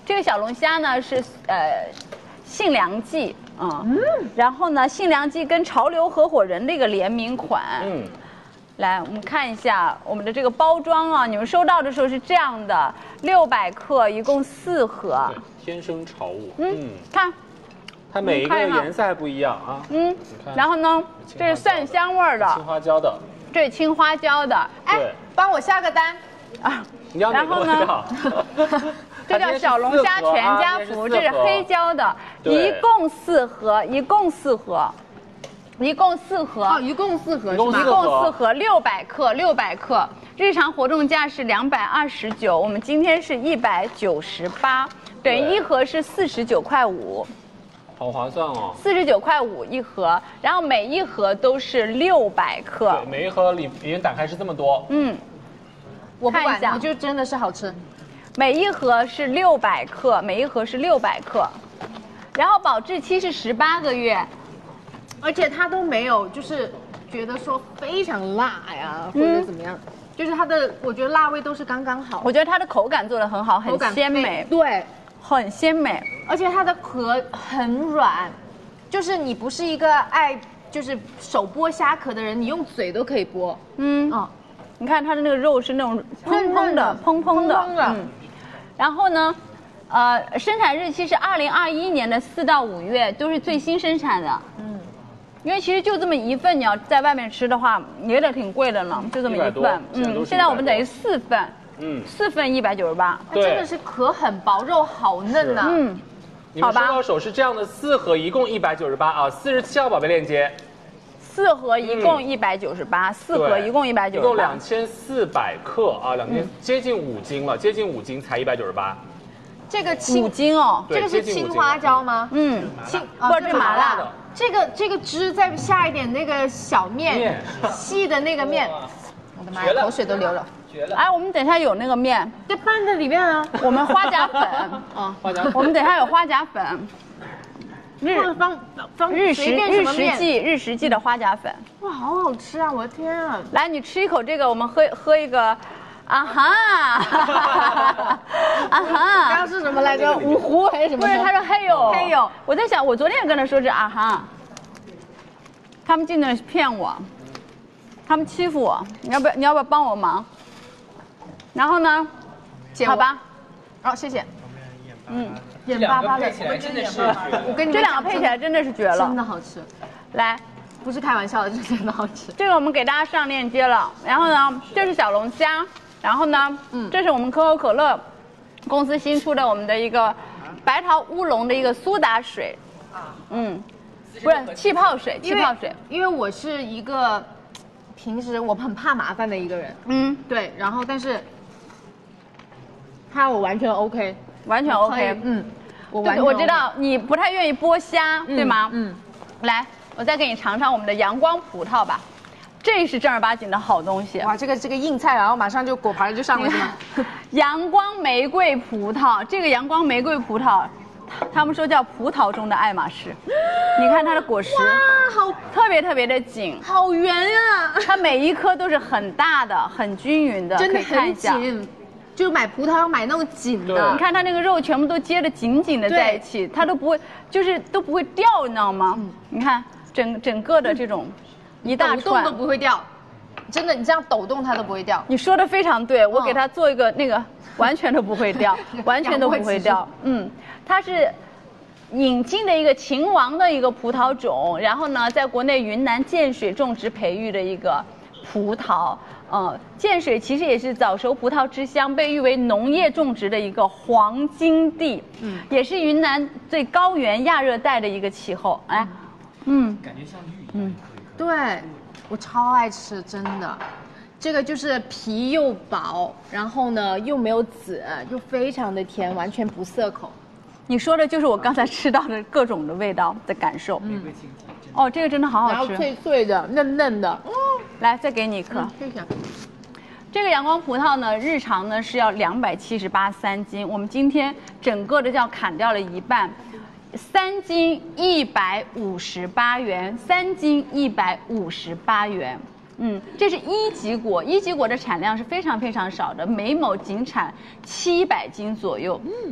A: 这个小龙虾呢是呃杏良记啊，嗯，然后呢杏良记跟潮流合伙人的一个联名款，嗯。来，我们看一下我们的这个包装啊，你们收到的时候是这样的，六百克，一共四盒。
C: 对，天生潮物。
A: 嗯，嗯看，
C: 它每一个颜色还不一样啊。
A: 嗯，然后呢，这是蒜香味的，
C: 青花椒的，
A: 这是青花椒的。
B: 哎，帮我下个单
C: 啊！你要哪个味道？
A: 这叫小龙虾全家福，这是黑椒的，一共四盒，一共四盒。一共四盒
B: 哦，一共四盒是
A: 吗？一共四盒，六百克，六百克。日常活动价是两百二十九，我们今天是一百九十八，等于一盒是四十九块五，
C: 好划算哦。
A: 四十九块五一盒，然后每一盒都是六百克。
C: 对，每一盒里里面打开是这么多。
A: 嗯，
B: 我不管，我就真的是好吃。
A: 每一盒是六百克，每一盒是六百克，然后保质期是十八个月。
B: 而且它都没有，就是觉得说非常辣呀，或者怎么样，嗯、就是它的，我觉得辣味都是刚刚好。
A: 我觉得它的口感做得很好，很鲜美，
B: 对，
A: 很鲜美。
B: 而且它的壳很软，就是你不是一个爱就是手剥虾壳的人，你用嘴都可以剥。嗯，哦，
A: 你看它的那个肉是那种蓬蓬的，蓬蓬的。嗯，然后呢？呃，生产日期是二零二一年的四到五月，都是最新生产的。嗯，因为其实就这么一份，你要在外面吃的话，也得挺贵的呢，就这么一份。嗯，现在我们等于四份，嗯，四份一百九十八，
B: 真的是壳很薄，肉好嫩呐。
A: 嗯，
C: 你们收到手是这样的，四盒一共一百九十八啊，四十七号宝贝链接。
A: 四盒一共一百九十八，四盒一共一百九十八，
C: 一共两千四百克啊，两千接近五斤了，接近五斤才一百九十八。
B: 这个
A: 五斤哦，
B: 这个是青花椒吗？
A: 嗯，青或者是麻辣的。
B: 这个这个汁再下一点那个小面，细的那个面，我的妈呀，口水都流了。
A: 绝了！哎，我们等一下有那个面，
B: 这拌在里面啊。
A: 我们花甲粉
C: 啊，花甲粉。
A: 我们等一下有花甲粉。
B: 日方方
A: 日食日食记日食记的花甲粉。
B: 哇，好好吃啊！我的天啊！
A: 来，你吃一口这个，我们喝喝一个。啊哈，啊哈，
B: 刚刚是什么来着？五湖还是什么？
A: 不是，他说嘿呦
B: 嘿呦。
A: 我在想，我昨天也跟他说这啊哈，他们尽量骗我，他们欺负我，你要不要你要不要帮我忙？然后呢？好吧，
B: 好，谢谢。
A: 嗯，
D: 眼巴巴的，真的是，
B: 我跟你
A: 这两个配起来真的是绝了，
B: 真的好吃。
A: 来。
B: 不是开玩笑的，这真的好吃。
A: 这个我们给大家上链接了，然后呢，这是小龙虾，然后呢，嗯，这是我们可口可乐公司新出的我们的一个白桃乌龙的一个苏打水，嗯，不是气泡水，气泡水。
B: 因为我是一个平时我很怕麻烦的一个人，
A: 嗯，
B: 对，然后但是它我完全 OK，
A: 完全 OK，
B: 嗯，
A: 我完我知道你不太愿意剥虾，对吗？嗯，来。我再给你尝尝我们的阳光葡萄吧，这是正儿八经的好东西。
B: 哇，这个这个硬菜，然后马上就果盘就上了是吗？
A: 阳光玫瑰葡萄，这个阳光玫瑰葡萄，他们说叫葡萄中的爱马仕。你看它的果实，
B: 哇，好
A: 特别特别的紧，
B: 好圆呀！
A: 它每一颗都是很大的、很均匀的，
B: 真的很紧。就买葡萄要买那种紧的，
A: 你看它那个肉全部都接得紧紧的在一起，它都不会，就是都不会掉，你知道吗？嗯、你看。整整个的这种一大串
B: 抖动都不会掉，真的，你这样抖动它都不会掉。
A: 你说的非常对，我给它做一个那个，完全都不会掉，完全都不会掉。嗯，它是引进的一个秦王的一个葡萄种，然后呢，在国内云南建水种植培育的一个葡萄。呃，建水其实也是早熟葡萄之乡，被誉为农业种植的一个黄金地，嗯，也是云南最高原亚热带的一个气候。哎，
D: 嗯，感觉像绿一样。嗯，
B: 对，我超爱吃，真的。这个就是皮又薄，然后呢又没有籽，又非常的甜，完全不涩口。
A: 你说的就是我刚才吃到的各种的味道的感受。嗯。哦，这个真的好好吃，
B: 然后脆脆的、嫩嫩的。嗯，
A: 来，再给你一颗。
B: 嗯、谢谢。
A: 这个阳光葡萄呢，日常呢是要两百七十八三斤，我们今天整个的就要砍掉了一半，三斤一百五十八元，三斤一百五十八元。嗯，这是一级果，一级果的产量是非常非常少的，每亩仅产七百斤左右。嗯。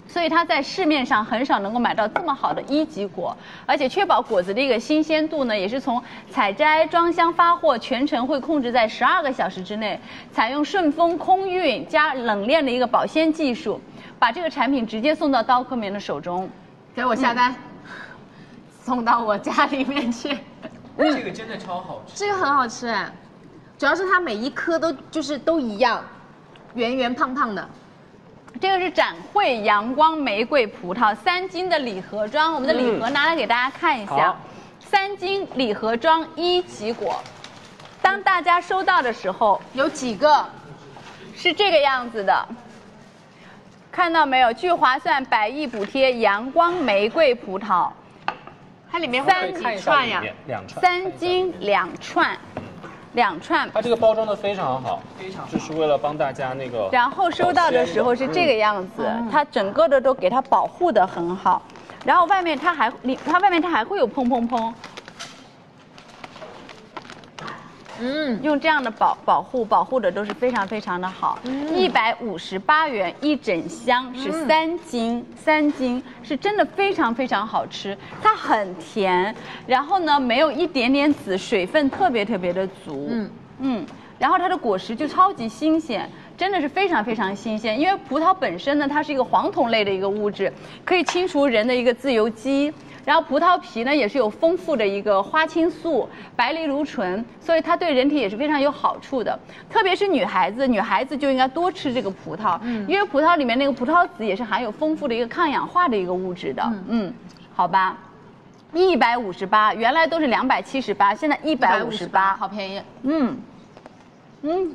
A: 所以它在市面上很少能够买到这么好的一级果，而且确保果子的一个新鲜度呢，也是从采摘、装箱、发货全程会控制在十二个小时之内，采用顺丰空运加冷链的一个保鲜技术，把这个产品直接送到刀客们的手中，
B: 给我下单，嗯、送到我家里面去。
D: 这个真的超好吃，
B: 这个很好吃哎，主要是它每一颗都就是都一样，圆圆胖胖的。
A: 这个是展惠阳光玫瑰葡萄三斤的礼盒装，我们的礼盒拿来给大家看一下，嗯、三斤礼盒装一级果，当大家收到的时候
B: 有几个？
A: 是这个样子的，看到没有？巨划算百亿补贴阳光玫瑰葡萄，
B: 它里面会有几串呀？
C: 两串，
A: 三斤两串。两串，
C: 它这个包装的非常好，非常好，就是为了帮大家那个。
A: 然后收到的时候是这个样子，嗯、它整个的都给它保护的很好，然后外面它还里它外面它还会有砰砰砰，嗯，用这样的保保护保护的都是非常非常的好，一百五十八元一整箱是三斤，嗯、三斤是真的非常非常好吃，它很甜，然后呢没有一点点籽，水分特别特别的足，嗯嗯，然后它的果实就超级新鲜。真的是非常非常新鲜，因为葡萄本身呢，它是一个黄酮类的一个物质，可以清除人的一个自由基。然后葡萄皮呢也是有丰富的一个花青素、白藜芦醇，所以它对人体也是非常有好处的。特别是女孩子，女孩子就应该多吃这个葡萄，嗯、因为葡萄里面那个葡萄籽也是含有丰富的一个抗氧化的一个物质的。嗯，嗯好吧，一百五十八，原来都是两百七十八，现在一百五十八，
B: 好便宜。
A: 嗯，嗯。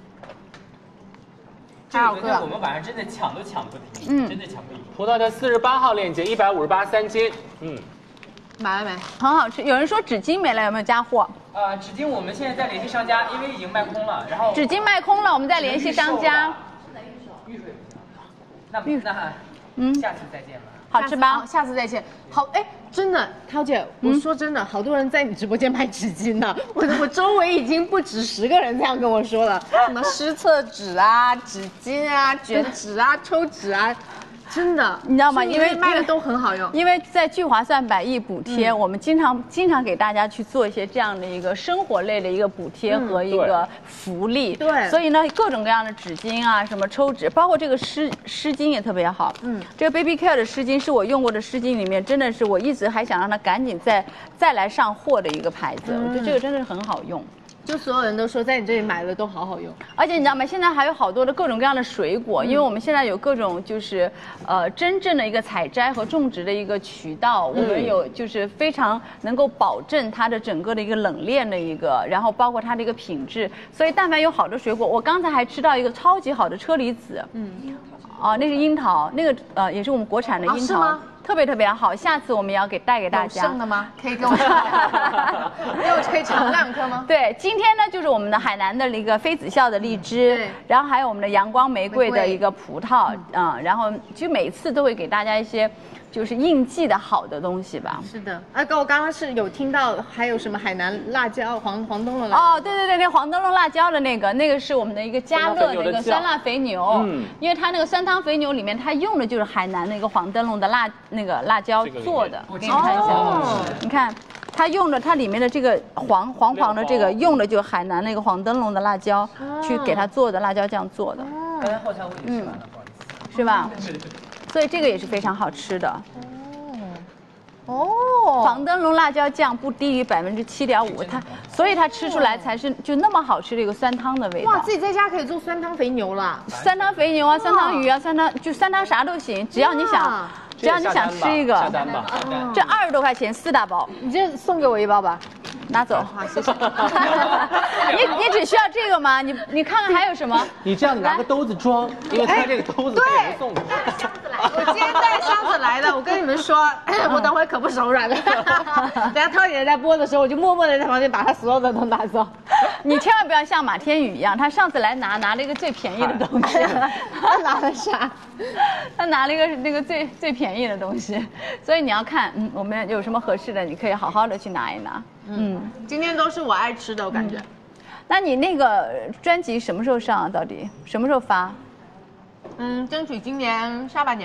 D: 这个昨天我们晚上真的抢都抢不停，嗯，真的抢不赢。
C: 葡萄的四十八号链接，一百五十八三斤，嗯，
B: 买了没？
A: 很好吃。有人说纸巾没了，有没有加货？
D: 呃，纸巾我们现在在联系商家，因为已经卖空了。然后
A: 纸巾卖空了，我们再联系商家。
D: 是在预售，预售。那那嗯，下次再见吧。
A: 好吃吧？
B: 下次再见。好，哎，真的，涛姐，我说真的，好多人在你直播间买纸巾呢。我我周围已经不止十个人这样跟我说了，什么湿厕纸啊、纸巾啊、卷纸啊、抽纸啊。真的，
A: 你知道吗？因为
B: 卖的都很好用。
A: 因为在聚划算百亿补贴，嗯、我们经常经常给大家去做一些这样的一个生活类的一个补贴和一个福利。
B: 对、嗯，
A: 所以呢，各种各样的纸巾啊，什么抽纸，包括这个湿湿巾也特别好。嗯，这个 Baby Care 的湿巾是我用过的湿巾里面，真的是我一直还想让它赶紧再再来上货的一个牌子。嗯、我觉得这个真的是很好用。
B: 就所有人都说在你这里买的都好好用，
A: 而且你知道吗？现在还有好多的各种各样的水果，嗯、因为我们现在有各种就是呃真正的一个采摘和种植的一个渠道，嗯、我们有就是非常能够保证它的整个的一个冷链的一个，然后包括它的一个品质。所以但凡有好的水果，我刚才还吃到一个超级好的车厘子，嗯，啊，那是樱桃，那个呃也是我们国产的樱桃。
B: 哦，是吗？
A: 特别特别好，下次我们也要给带给大家。
B: 有剩的吗？可以给我，给我可以尝两颗吗？
A: 对，今天呢就是我们的海南的一个妃子笑的荔枝，然后还有我们的阳光玫瑰的一个葡萄，嗯，嗯然后就每次都会给大家一些就是应季的好的东西吧。
B: 是的，啊，哥，我刚刚是有听到还有什么海南辣椒、黄黄灯笼辣椒。
A: 哦，对对对，那黄灯笼辣椒的那个，那个是我们的一个家乐那个酸辣肥牛，嗯，因为它那个酸汤肥牛里面它用的就是海南那个黄灯笼的辣。那个辣椒做的，我给你看一下。哦、你看，它用的它里面的这个黄黄黄的这个，用的就是海南那个黄灯笼的辣椒，哦、去给它做的辣椒酱做的。
D: 刚才后台我已经吃完了，不好意思。
A: 是吧？
D: 对对对。
A: 所以这个也是非常好吃的。
B: 哦。
A: 黄灯笼辣椒酱不低于百分之七点五，它所以它吃出来才是就那么好吃的一个酸汤的味道。
B: 哇，自己在家可以做酸汤肥牛了。
A: 酸汤肥牛啊，酸汤鱼啊，酸汤就酸汤啥都行，只要你想。只要你想吃一个，
C: 下单吧，
A: 这二十多块钱四大包，
B: 你这送给我一包吧，
A: 拿走。
B: 好，谢谢。
A: 你你只需要这个吗？你你看看还有什么？
C: 你这样你拿个兜子装，因为它这个兜子可以人送的。
B: 我今天带箱子来的，我跟你们说，我等会可不手软了。等下涛姐在播的时候，我就默默的在旁边把她所有的都拿走。
A: 你千万不要像马天宇一样，他上次来拿拿了一个最便宜的东西。
B: 他拿了啥？
A: 他拿了一个那个最最便宜的东西，所以你要看，嗯，我们有什么合适的，你可以好好的去拿一拿。
B: 嗯，今天都是我爱吃的，我感觉。嗯、
A: 那你那个专辑什么时候上啊？到底什么时候发？
B: 嗯，争取今年下半年吧。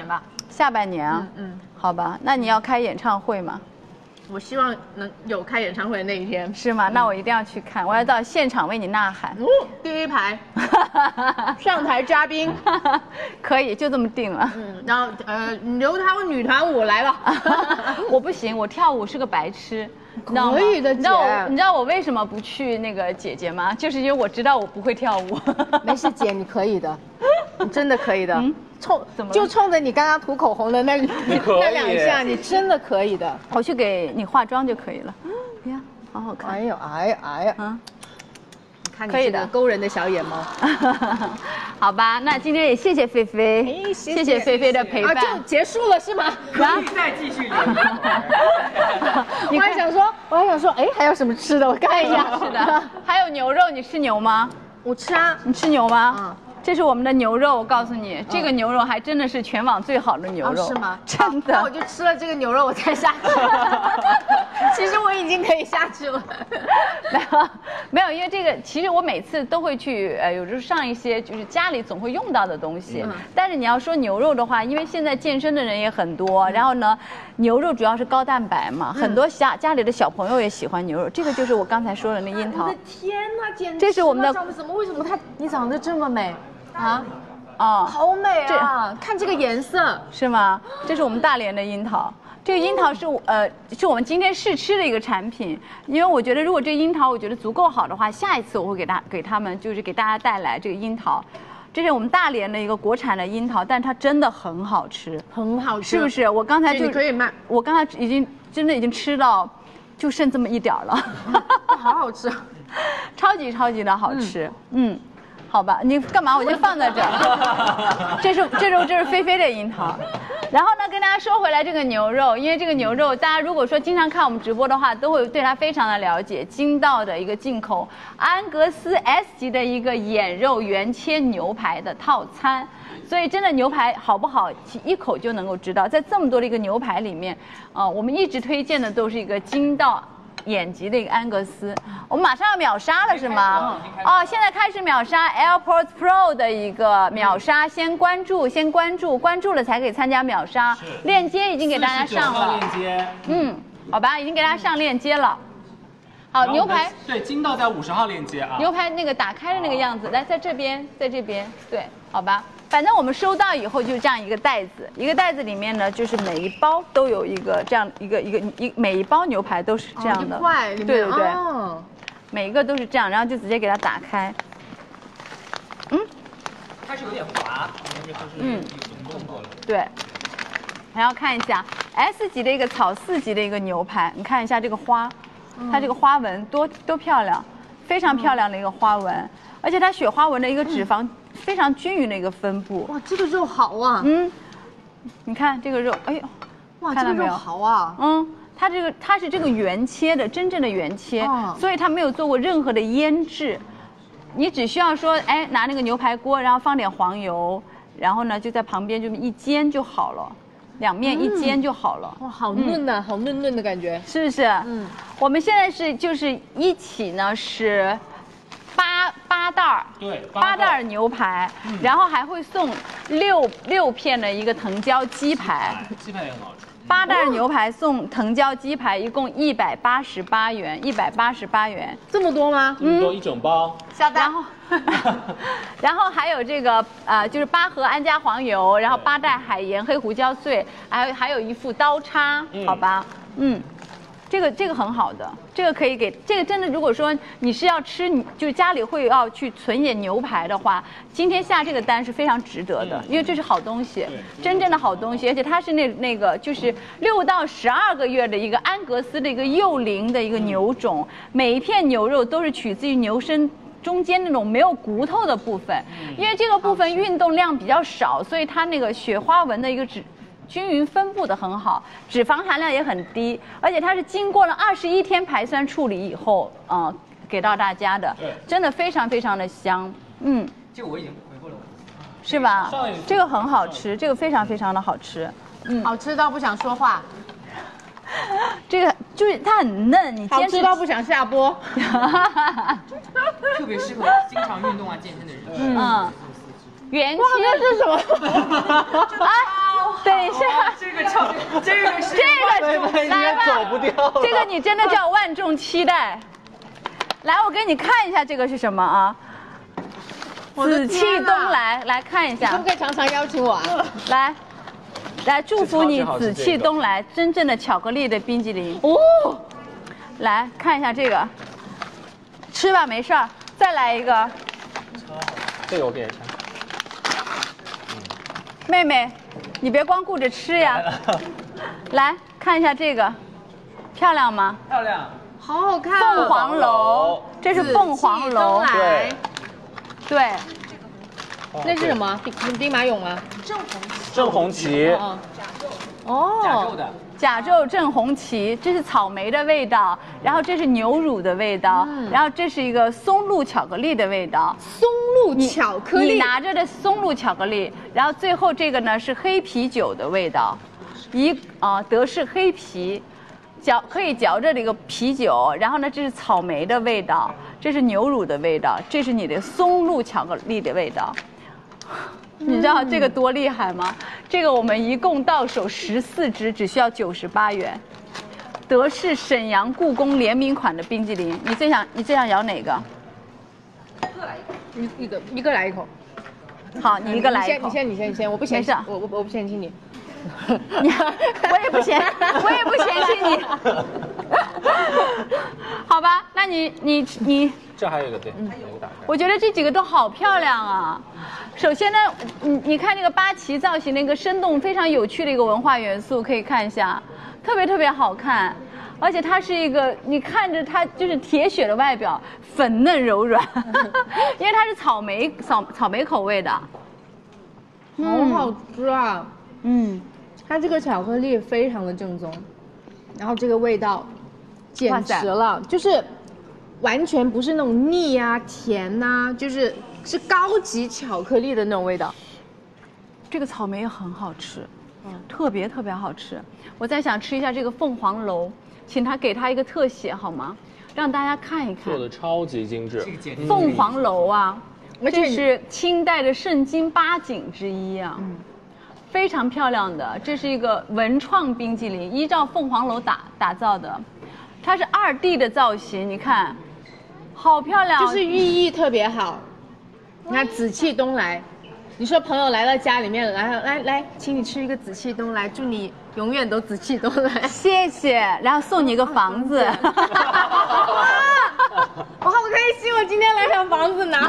A: 下半年啊，
B: 嗯嗯，
A: 好吧，那你要开演唱会吗？
B: 我希望能有开演唱会的那一天。
A: 是吗？那我一定要去看，我要到现场为你呐喊。
B: 哦，第一排，上台嘉宾，
A: 可以，就这么定了。
B: 嗯，然后呃，刘涛女团舞来了。
A: 我不行，我跳舞是个白痴。
B: 可以的，姐。
A: 你知道我，你知道我为什么不去那个姐姐吗？就是因为我知道我不会跳舞。
B: 没事，姐，你可以的，你真的可以的。嗯，冲
A: 怎么
B: 就冲着你刚刚涂口红的那那两下，你真的可以的。
A: 我去给你化妆就可以了。哎呀，好好看。
B: 哎呦，哎呀，哎呀，嗯。看你这个勾人的小眼猫，
A: 好吧，那今天也谢谢菲菲，哎、谢谢菲菲的陪伴，
B: 啊，就结束了是吗？
D: 可以再继续聊。
B: 我还想说，我还想说，哎，还有什么吃的？我看一下。
A: 是的，还有牛肉，你吃牛吗？
B: 我吃啊，
A: 你吃牛吗？嗯。这是我们的牛肉，我告诉你，这个牛肉还真的是全网最好的牛肉，
B: 是吗？
A: 真的。
B: 那我就吃了这个牛肉，我才下去。其实我已经可以下去了。
A: 没有，没有，因为这个其实我每次都会去，呃，有时候上一些就是家里总会用到的东西。嗯、但是你要说牛肉的话，因为现在健身的人也很多，嗯、然后呢，牛肉主要是高蛋白嘛，嗯、很多家家里的小朋友也喜欢牛肉。这个就是我刚才说的那樱桃。
B: 我的天哪，简直！
A: 这是我们的。
B: 长得怎么？为什么它你长得这么美？啊，
A: 哦，
B: 好美啊！看这个颜色，
A: 是吗？这是我们大连的樱桃，这个樱桃是呃是我们今天试吃的一个产品，因为我觉得如果这个樱桃我觉得足够好的话，下一次我会给大给他们就是给大家带来这个樱桃，这是我们大连的一个国产的樱桃，但它真的很好吃，
B: 很好吃，
A: 是不是？我刚才就
B: 可以卖，
A: 我刚才已经真的已经吃到，就剩这么一点了，
B: 好好吃，
A: 超级超级的好吃，嗯。嗯好吧，你干嘛？我就放在这儿。这是这是这是菲菲的樱桃，然后呢，跟大家说回来这个牛肉，因为这个牛肉，大家如果说经常看我们直播的话，都会对它非常的了解。金道的一个进口安格斯 S 级的一个眼肉原切牛排的套餐，所以真的牛排好不好，一口就能够知道。在这么多的一个牛排里面，呃，我们一直推荐的都是一个金道眼级的一个安格斯，我们马上要秒杀了是吗？哦，现在开始秒杀 AirPods Pro 的一个秒杀，先关注，先关注，关注了才可以参加秒杀。链接已经给大家上了。
C: 链接。
A: 嗯，好吧，已经给大家上链接了。好，牛排。
C: 对，金道在五十号链接啊。
A: 牛排那个打开的那个样子，来，在这边，在这边，对，好吧。反正我们收到以后就是这样一个袋子，一个袋子里面呢，就是每一包都有一个这样一个一个一每一包牛排都是这样的，
B: 哦、一块里面
A: 对对对，
B: 哦、
A: 每一个都是这样，然后就直接给它打开。嗯，
D: 它是有点滑，
A: 嗯，对，然后看一下 S 级的一个草饲级的一个牛排，你看一下这个花，它这个花纹多多漂亮，非常漂亮的一个花纹，嗯、而且它雪花纹的一个脂肪。嗯非常均匀的一个分布。
B: 哇，这个肉好啊！
A: 嗯，你看这个肉，哎呦，
B: 哇，这个肉好啊！
A: 嗯，它这个它是这个原切的，真正的原切，哦、所以它没有做过任何的腌制。你只需要说，哎，拿那个牛排锅，然后放点黄油，然后呢就在旁边这么一煎就好了，两面一煎就好了。
B: 哇，好嫩呐、啊，嗯、好嫩嫩的感觉，
A: 是不是？嗯，我们现在是就是一起呢是。八八袋儿，
C: 对，
A: 八袋儿牛排，嗯、然后还会送六六片的一个藤椒鸡排，
C: 鸡排也很好吃。
A: 八袋儿牛排送藤椒鸡排，一共一百八十八元，一百八十八元，
B: 这么多吗？
C: 嗯，多一整包。
A: 下单。然后，然后还有这个呃，就是八盒安佳黄油，然后八袋海盐、黑胡椒碎，还有还有一副刀叉，嗯、好吧？嗯。这个这个很好的，这个可以给这个真的，如果说你是要吃，就是家里会要去存点牛排的话，今天下这个单是非常值得的，因为这是好东西，真正的好东西，而且它是那那个就是六到十二个月的一个安格斯的一个幼龄的一个牛种，每一片牛肉都是取自于牛身中间那种没有骨头的部分，因为这个部分运动量比较少，所以它那个雪花纹的一个脂。均匀分布的很好，脂肪含量也很低，而且它是经过了二十一天排酸处理以后，嗯、呃，给到大家的，真的非常非常的香，嗯。
D: 这个我已经回过了，
A: 是吧？这个很好吃，这个非常非常的好吃，
B: 嗯，好吃到不想说话。
A: 这个就是它很嫩，你
B: 好吃到不想下播。
D: 特别适合经常运动啊、健身的人。
A: 嗯。原切
B: 这是什么？
A: 啊， 等一下，
D: 这个超，这个是
A: 这个是来吧，
C: 走不掉了。
A: 这个你真的叫万众期待。来，我给你看一下这个是什么啊？紫气东来，来看一下。
B: 可不可以常常邀请我啊？
A: 来，来祝福你紫气东来，真正的巧克力的冰激凌。哦，来看一下这个，吃吧，没事儿。再来一个。
C: 这个我给你看。
A: 妹妹，你别光顾着吃呀。来看一下这个，漂亮吗？
D: 漂亮，
B: 好好看。
A: 凤凰楼，这是凤凰楼。
B: 对。
A: 对。
B: 那是什么？兵兵马俑吗？
C: 正红旗。
B: 哦。
D: 甲胄的。
A: 甲胄正红旗，这是草莓的味道，然后这是牛乳的味道，嗯、然后这是一个松露巧克力的味道。
B: 松露巧克力，
A: 你拿着的松露巧克力，然后最后这个呢是黑啤酒的味道，一啊、呃、德式黑啤，嚼可以嚼着这个啤酒，然后呢这是草莓的味道，这是牛乳的味道，这是你的松露巧克力的味道。你知道这个多厉害吗？这个我们一共到手十四支，只需要九十八元。德式沈阳故宫联名款的冰激凌，你最想你最想咬哪个？
B: 一一个一个来一口。
A: 好，你一个来一口。
B: 你先你先你先，我不嫌弃，我我我不嫌弃你。
A: 你我也不嫌，我也不嫌弃你。好吧，那你你你。
C: 这还有一个对，嗯，有个打开。
A: 我觉得这几个都好漂亮啊。首先呢，你你看那个八旗造型，那个生动非常有趣的一个文化元素，可以看一下，特别特别好看。而且它是一个，你看着它就是铁血的外表，粉嫩柔软，因为它是草莓草草莓口味的，
B: 好好吃啊。
A: 嗯，
B: 它这个巧克力非常的正宗，然后这个味道简直了，就是完全不是那种腻啊、甜呐、啊，就是是高级巧克力的那种味道。
A: 这个草莓也很好吃，嗯，特别特别好吃。我在想吃一下这个凤凰楼，请他给他一个特写好吗？让大家看一看。
C: 做的超级精致。
A: 凤凰楼啊，这是清代的盛京八景之一啊。嗯，非常漂亮的，这是一个文创冰激凌，依照凤凰楼打打造的，它是二 D 的造型，你看，好漂亮，
B: 就是寓意特别好。你看紫气东来，你说朋友来到家里面，来来来，请你吃一个紫气东来，祝你永远都紫气东来，
A: 谢谢，然后送你一个房子。
B: 哇，我好开心，我今天来趟房子拿。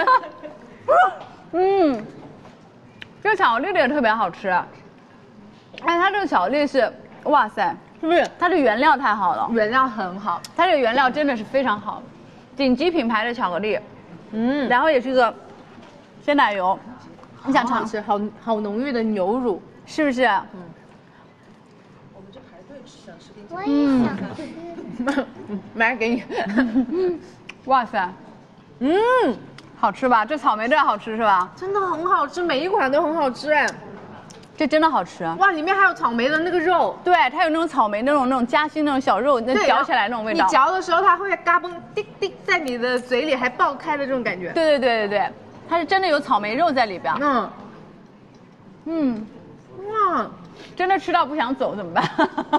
A: 嗯。这个巧克力的也特别好吃，哎，它这个巧克力是，哇塞，
B: 是不是？
A: 它的原料太好了，
B: 原料很好，
A: 它这个原料真的是非常好，顶级品牌的巧克力，
B: 嗯，
A: 然后也是个鲜奶油，你想尝
B: 试？好好浓郁的牛乳，
A: 是不是？嗯。
E: 我们就排队吃想吃冰淇淋。我也想吃。
B: 买给你。
A: 哇塞，嗯。好吃吧？这草莓真的好吃是吧？
B: 真的很好吃，每一款都很好吃哎。
A: 这真的好吃
B: 哇！里面还有草莓的那个肉，
A: 对，它有那种草莓那种那种夹心那种小肉，那嚼起来那种味道。
B: 你嚼的时候，它会嘎嘣滴滴在你的嘴里还爆开的这种感觉。
A: 对对对对对，它是真的有草莓肉在里边。
B: 嗯
A: 嗯，
B: 哇，
A: 真的吃到不想走怎么办？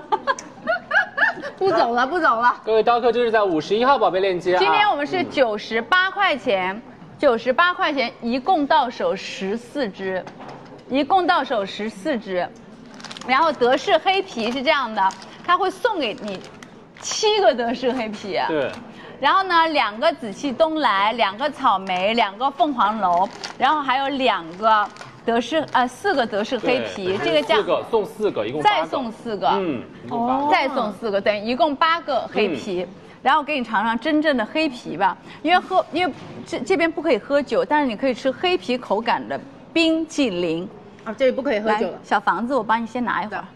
B: 不走了，不走了。
C: 各位刀客就是在五十一号宝贝链接啊。
A: 今天我们是九十八块钱，九十八块钱一共到手十四支，一共到手十四支。然后德式黑皮是这样的，它会送给你七个德式黑皮。
C: 对。
A: 然后呢，两个紫气东来，两个草莓，两个凤凰楼，然后还有两个德式呃四个德式黑皮，这个价
C: 四个送四个，一共八个
A: 再送四个，
C: 嗯，一共八个，
A: 再送四个，等于一共八个黑皮。嗯，然后给你尝尝真正的黑皮吧，因为喝因为这这边不可以喝酒，但是你可以吃黑皮口感的冰激凌。
B: 啊，这里不可以喝酒了。
A: 小房子，我帮你先拿一会儿。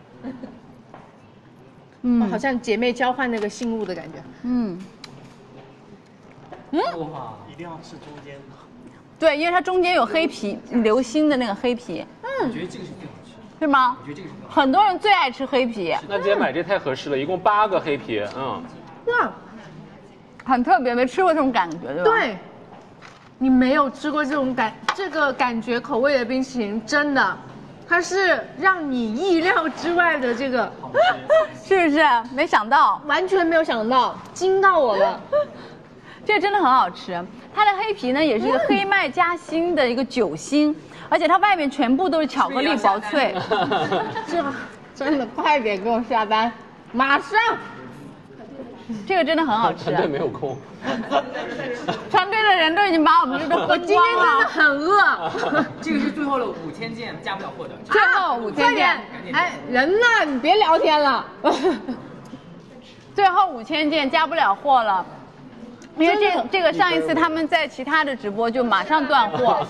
B: 嗯，好像姐妹交换那个信物的感觉。嗯。
D: 嗯，哇，
E: 一定要吃中间的。
A: 对，因为它中间有黑皮，流心的那个黑皮。
D: 嗯，我觉得这个是最好吃。
A: 是吗？
D: 我觉得这个是最好吃。
A: 很多人最爱吃黑皮。
C: 那今天买这太合适了，一共八个黑皮，嗯。
B: 哇，
A: 很特别，没吃过这种感觉，对吧？
B: 对。你没有吃过这种感这个感觉口味的冰淇淋，真的它是让你意料之外的这个，
A: 是不是？没想到，
B: 完全没有想到，惊到我了。
A: 这个真的很好吃。它的黑皮呢，也是一个黑麦夹心的一个酒心，而且它外面全部都是巧克力薄脆。
B: 这真的快点给我下单，马上！
A: 这个真的很好吃。
C: 团队没有空。
A: 团队的人都已经把我们这都喝
B: 今天真的很饿。
D: 这个是最后的五千件加不了货的。
A: 最后五千件，
B: 哎，人呢？你别聊天了。
A: 最后五千件加不了货了。因为这这个上一次他们在其他的直播就马上断货，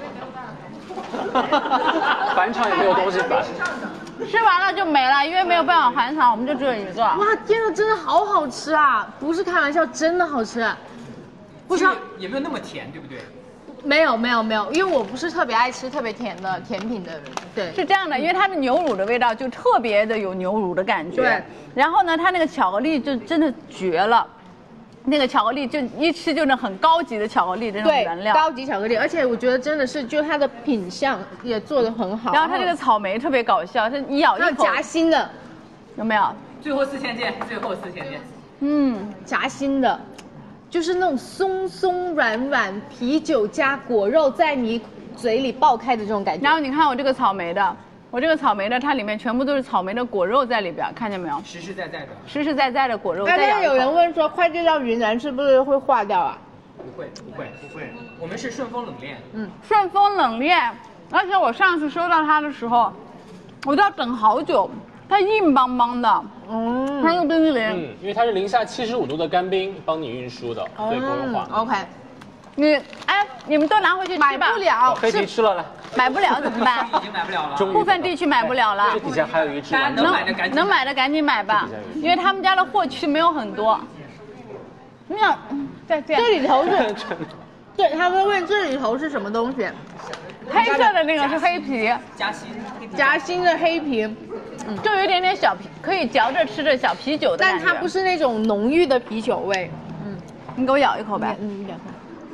C: 返场也没有东西返，
A: 吃完了就没了，因为没有办法返场，我们就只有一个。
B: 哇，天呐，真的好好吃啊！不是开玩笑，真的好吃。
D: 不是也没有那么甜，对不对？
B: 没有没有没有，因为我不是特别爱吃特别甜的甜品的人。对，
A: 是这样的，因为它的牛乳的味道就特别的有牛乳的感觉。
B: 对，
A: 然后呢，它那个巧克力就真的绝了。那个巧克力就一吃就是很高级的巧克力这种原料，
B: 高级巧克力，而且我觉得真的是就它的品相也做得很好。
A: 然后它这个草莓特别搞笑，是一咬一口
B: 夹心的，
A: 有没有？
D: 最后四千件，最后四千件。
B: 嗯，夹心的，就是那种松松软软啤酒加果肉在你嘴里爆开的这种感觉。
A: 然后你看我这个草莓的。我这个草莓的，它里面全部都是草莓的果肉在里边，看见没有？
D: 实实在在的，
A: 实实在在的果肉。
B: 刚才有人问说，快递到云南是不是会化掉啊？
D: 不会，不会，不会。我们是顺丰冷链。
A: 嗯，顺丰冷链，而且我上次收到它的时候，我都要等好久，它硬邦邦的。嗯，它那个冰淇淋，
C: 嗯，因为它是零下七十五度的干冰帮你运输的，所以不会化。
B: OK。
A: 你哎，你们都拿回去吃吧。
B: 买不了，
C: 黑皮吃了来。
A: 买不了怎么办？
D: 已经买不了了。
A: 部分地区买不了了。
C: 这底下还有一只，
D: 能买的赶紧
A: 能买的赶紧买吧，因为他们家的货其实没有很多。你想，在这
B: 这里头是，对，他们问这里头是什么东西？
A: 黑色的那个是黑皮，
D: 夹心，
B: 夹心的黑皮，
A: 嗯，就有一点点小啤，可以嚼着吃的小啤酒的感觉。
B: 但它不是那种浓郁的啤酒味。
A: 嗯，你给我咬一口呗。
B: 嗯，你咬它。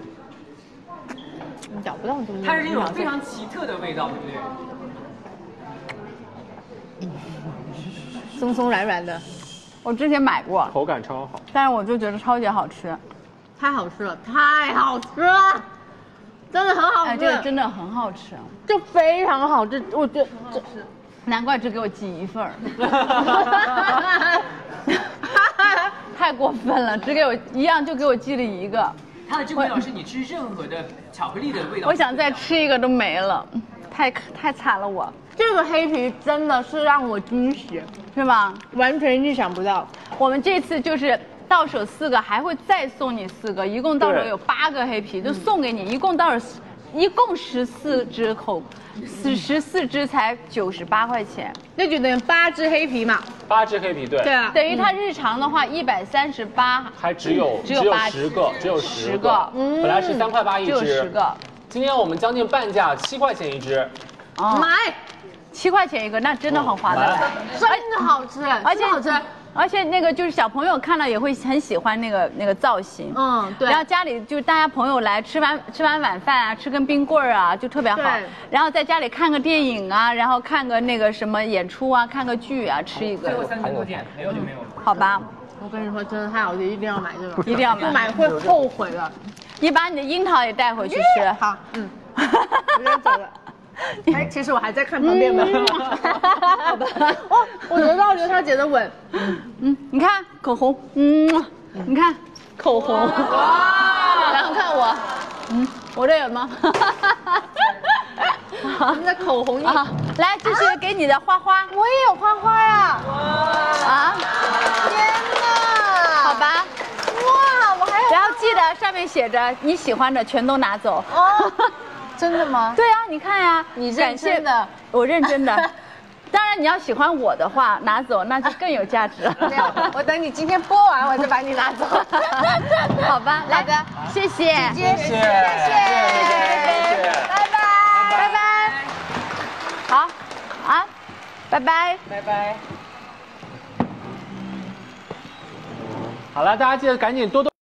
B: 你咬不到东西。
D: 它是一种非常奇特的味道，对不对？
B: 松松软软的，
A: 我之前买过，
C: 口感超好，
A: 但是我就觉得超级好吃，
B: 太好吃了，太好吃了，真的很好吃。
A: 哎，这个真的很好吃，
B: 这非常好吃，我觉得这
A: 难怪只给我寄一份儿，太过分了，只给我一样就给我寄了一个。
D: 它的这个味道是你吃任何的巧克力的味道。
A: 我想再吃一个都没了，太太惨了我。
B: 这个黑皮真的是让我惊喜，
A: 是吗？
B: 完全意想不到。
A: 我们这次就是到手四个，还会再送你四个，一共到手有八个黑皮，就送给你，一共到手一共十四只口，十十四只才九十八块钱，
B: 那就等于八只黑皮嘛。
C: 八只黑皮，对。
B: 对啊，
A: 等于它日常的话一百三十八，
C: 还只有
A: 只有八
C: 十个，只有十个，
A: 嗯，
C: 本来是三块八一只，
A: 只有十个。
C: 今天我们将近半价，七块钱一只。
A: 哦，
B: 买，
A: 七块钱一个，那真的很划得来，
B: 真的好吃，
A: 而且
B: 好吃。
A: 而且那个就是小朋友看了也会很喜欢那个那个造型，
B: 嗯，对。
A: 然后家里就是大家朋友来吃完吃完晚饭啊，吃根冰棍儿啊，就特别好。然后在家里看个电影啊，然后看个那个什么演出啊，看个剧啊，吃一个。
D: 最后三千多件，没有就没有了。
A: 好吧。
B: 我跟你说，真的太好吃，一定要买这个，
A: 一定要买，
B: 不买会后悔的。
A: 你把你的樱桃也带回去吃。
B: 好，嗯。我先走了。哎，其实我还在看旁边的。好吧。哦，我得到刘涛姐的吻。
A: 嗯，你看口红，嗯，你看口红，哇，然后看我，嗯，我这有吗？
B: 你的口红
A: 啊，来，这是给你的花花，
B: 我也有花花呀。
A: 啊，
B: 天哪，
A: 好吧。
B: 哇，我还有。
A: 然后记得上面写着你喜欢的全都拿走。
B: 哦。真的吗？
A: 对啊，你看呀，
B: 你认真的，
A: 我认真的。当然，你要喜欢我的话，拿走那就更有价值了。
B: 没有，我等你今天播完，我再把你拿走。
A: 好吧，来的，谢谢，
B: 谢谢，谢谢，谢谢，拜拜，拜拜。
A: 好，啊，拜拜，
D: 拜拜。
C: 好了，大家记得赶紧多多。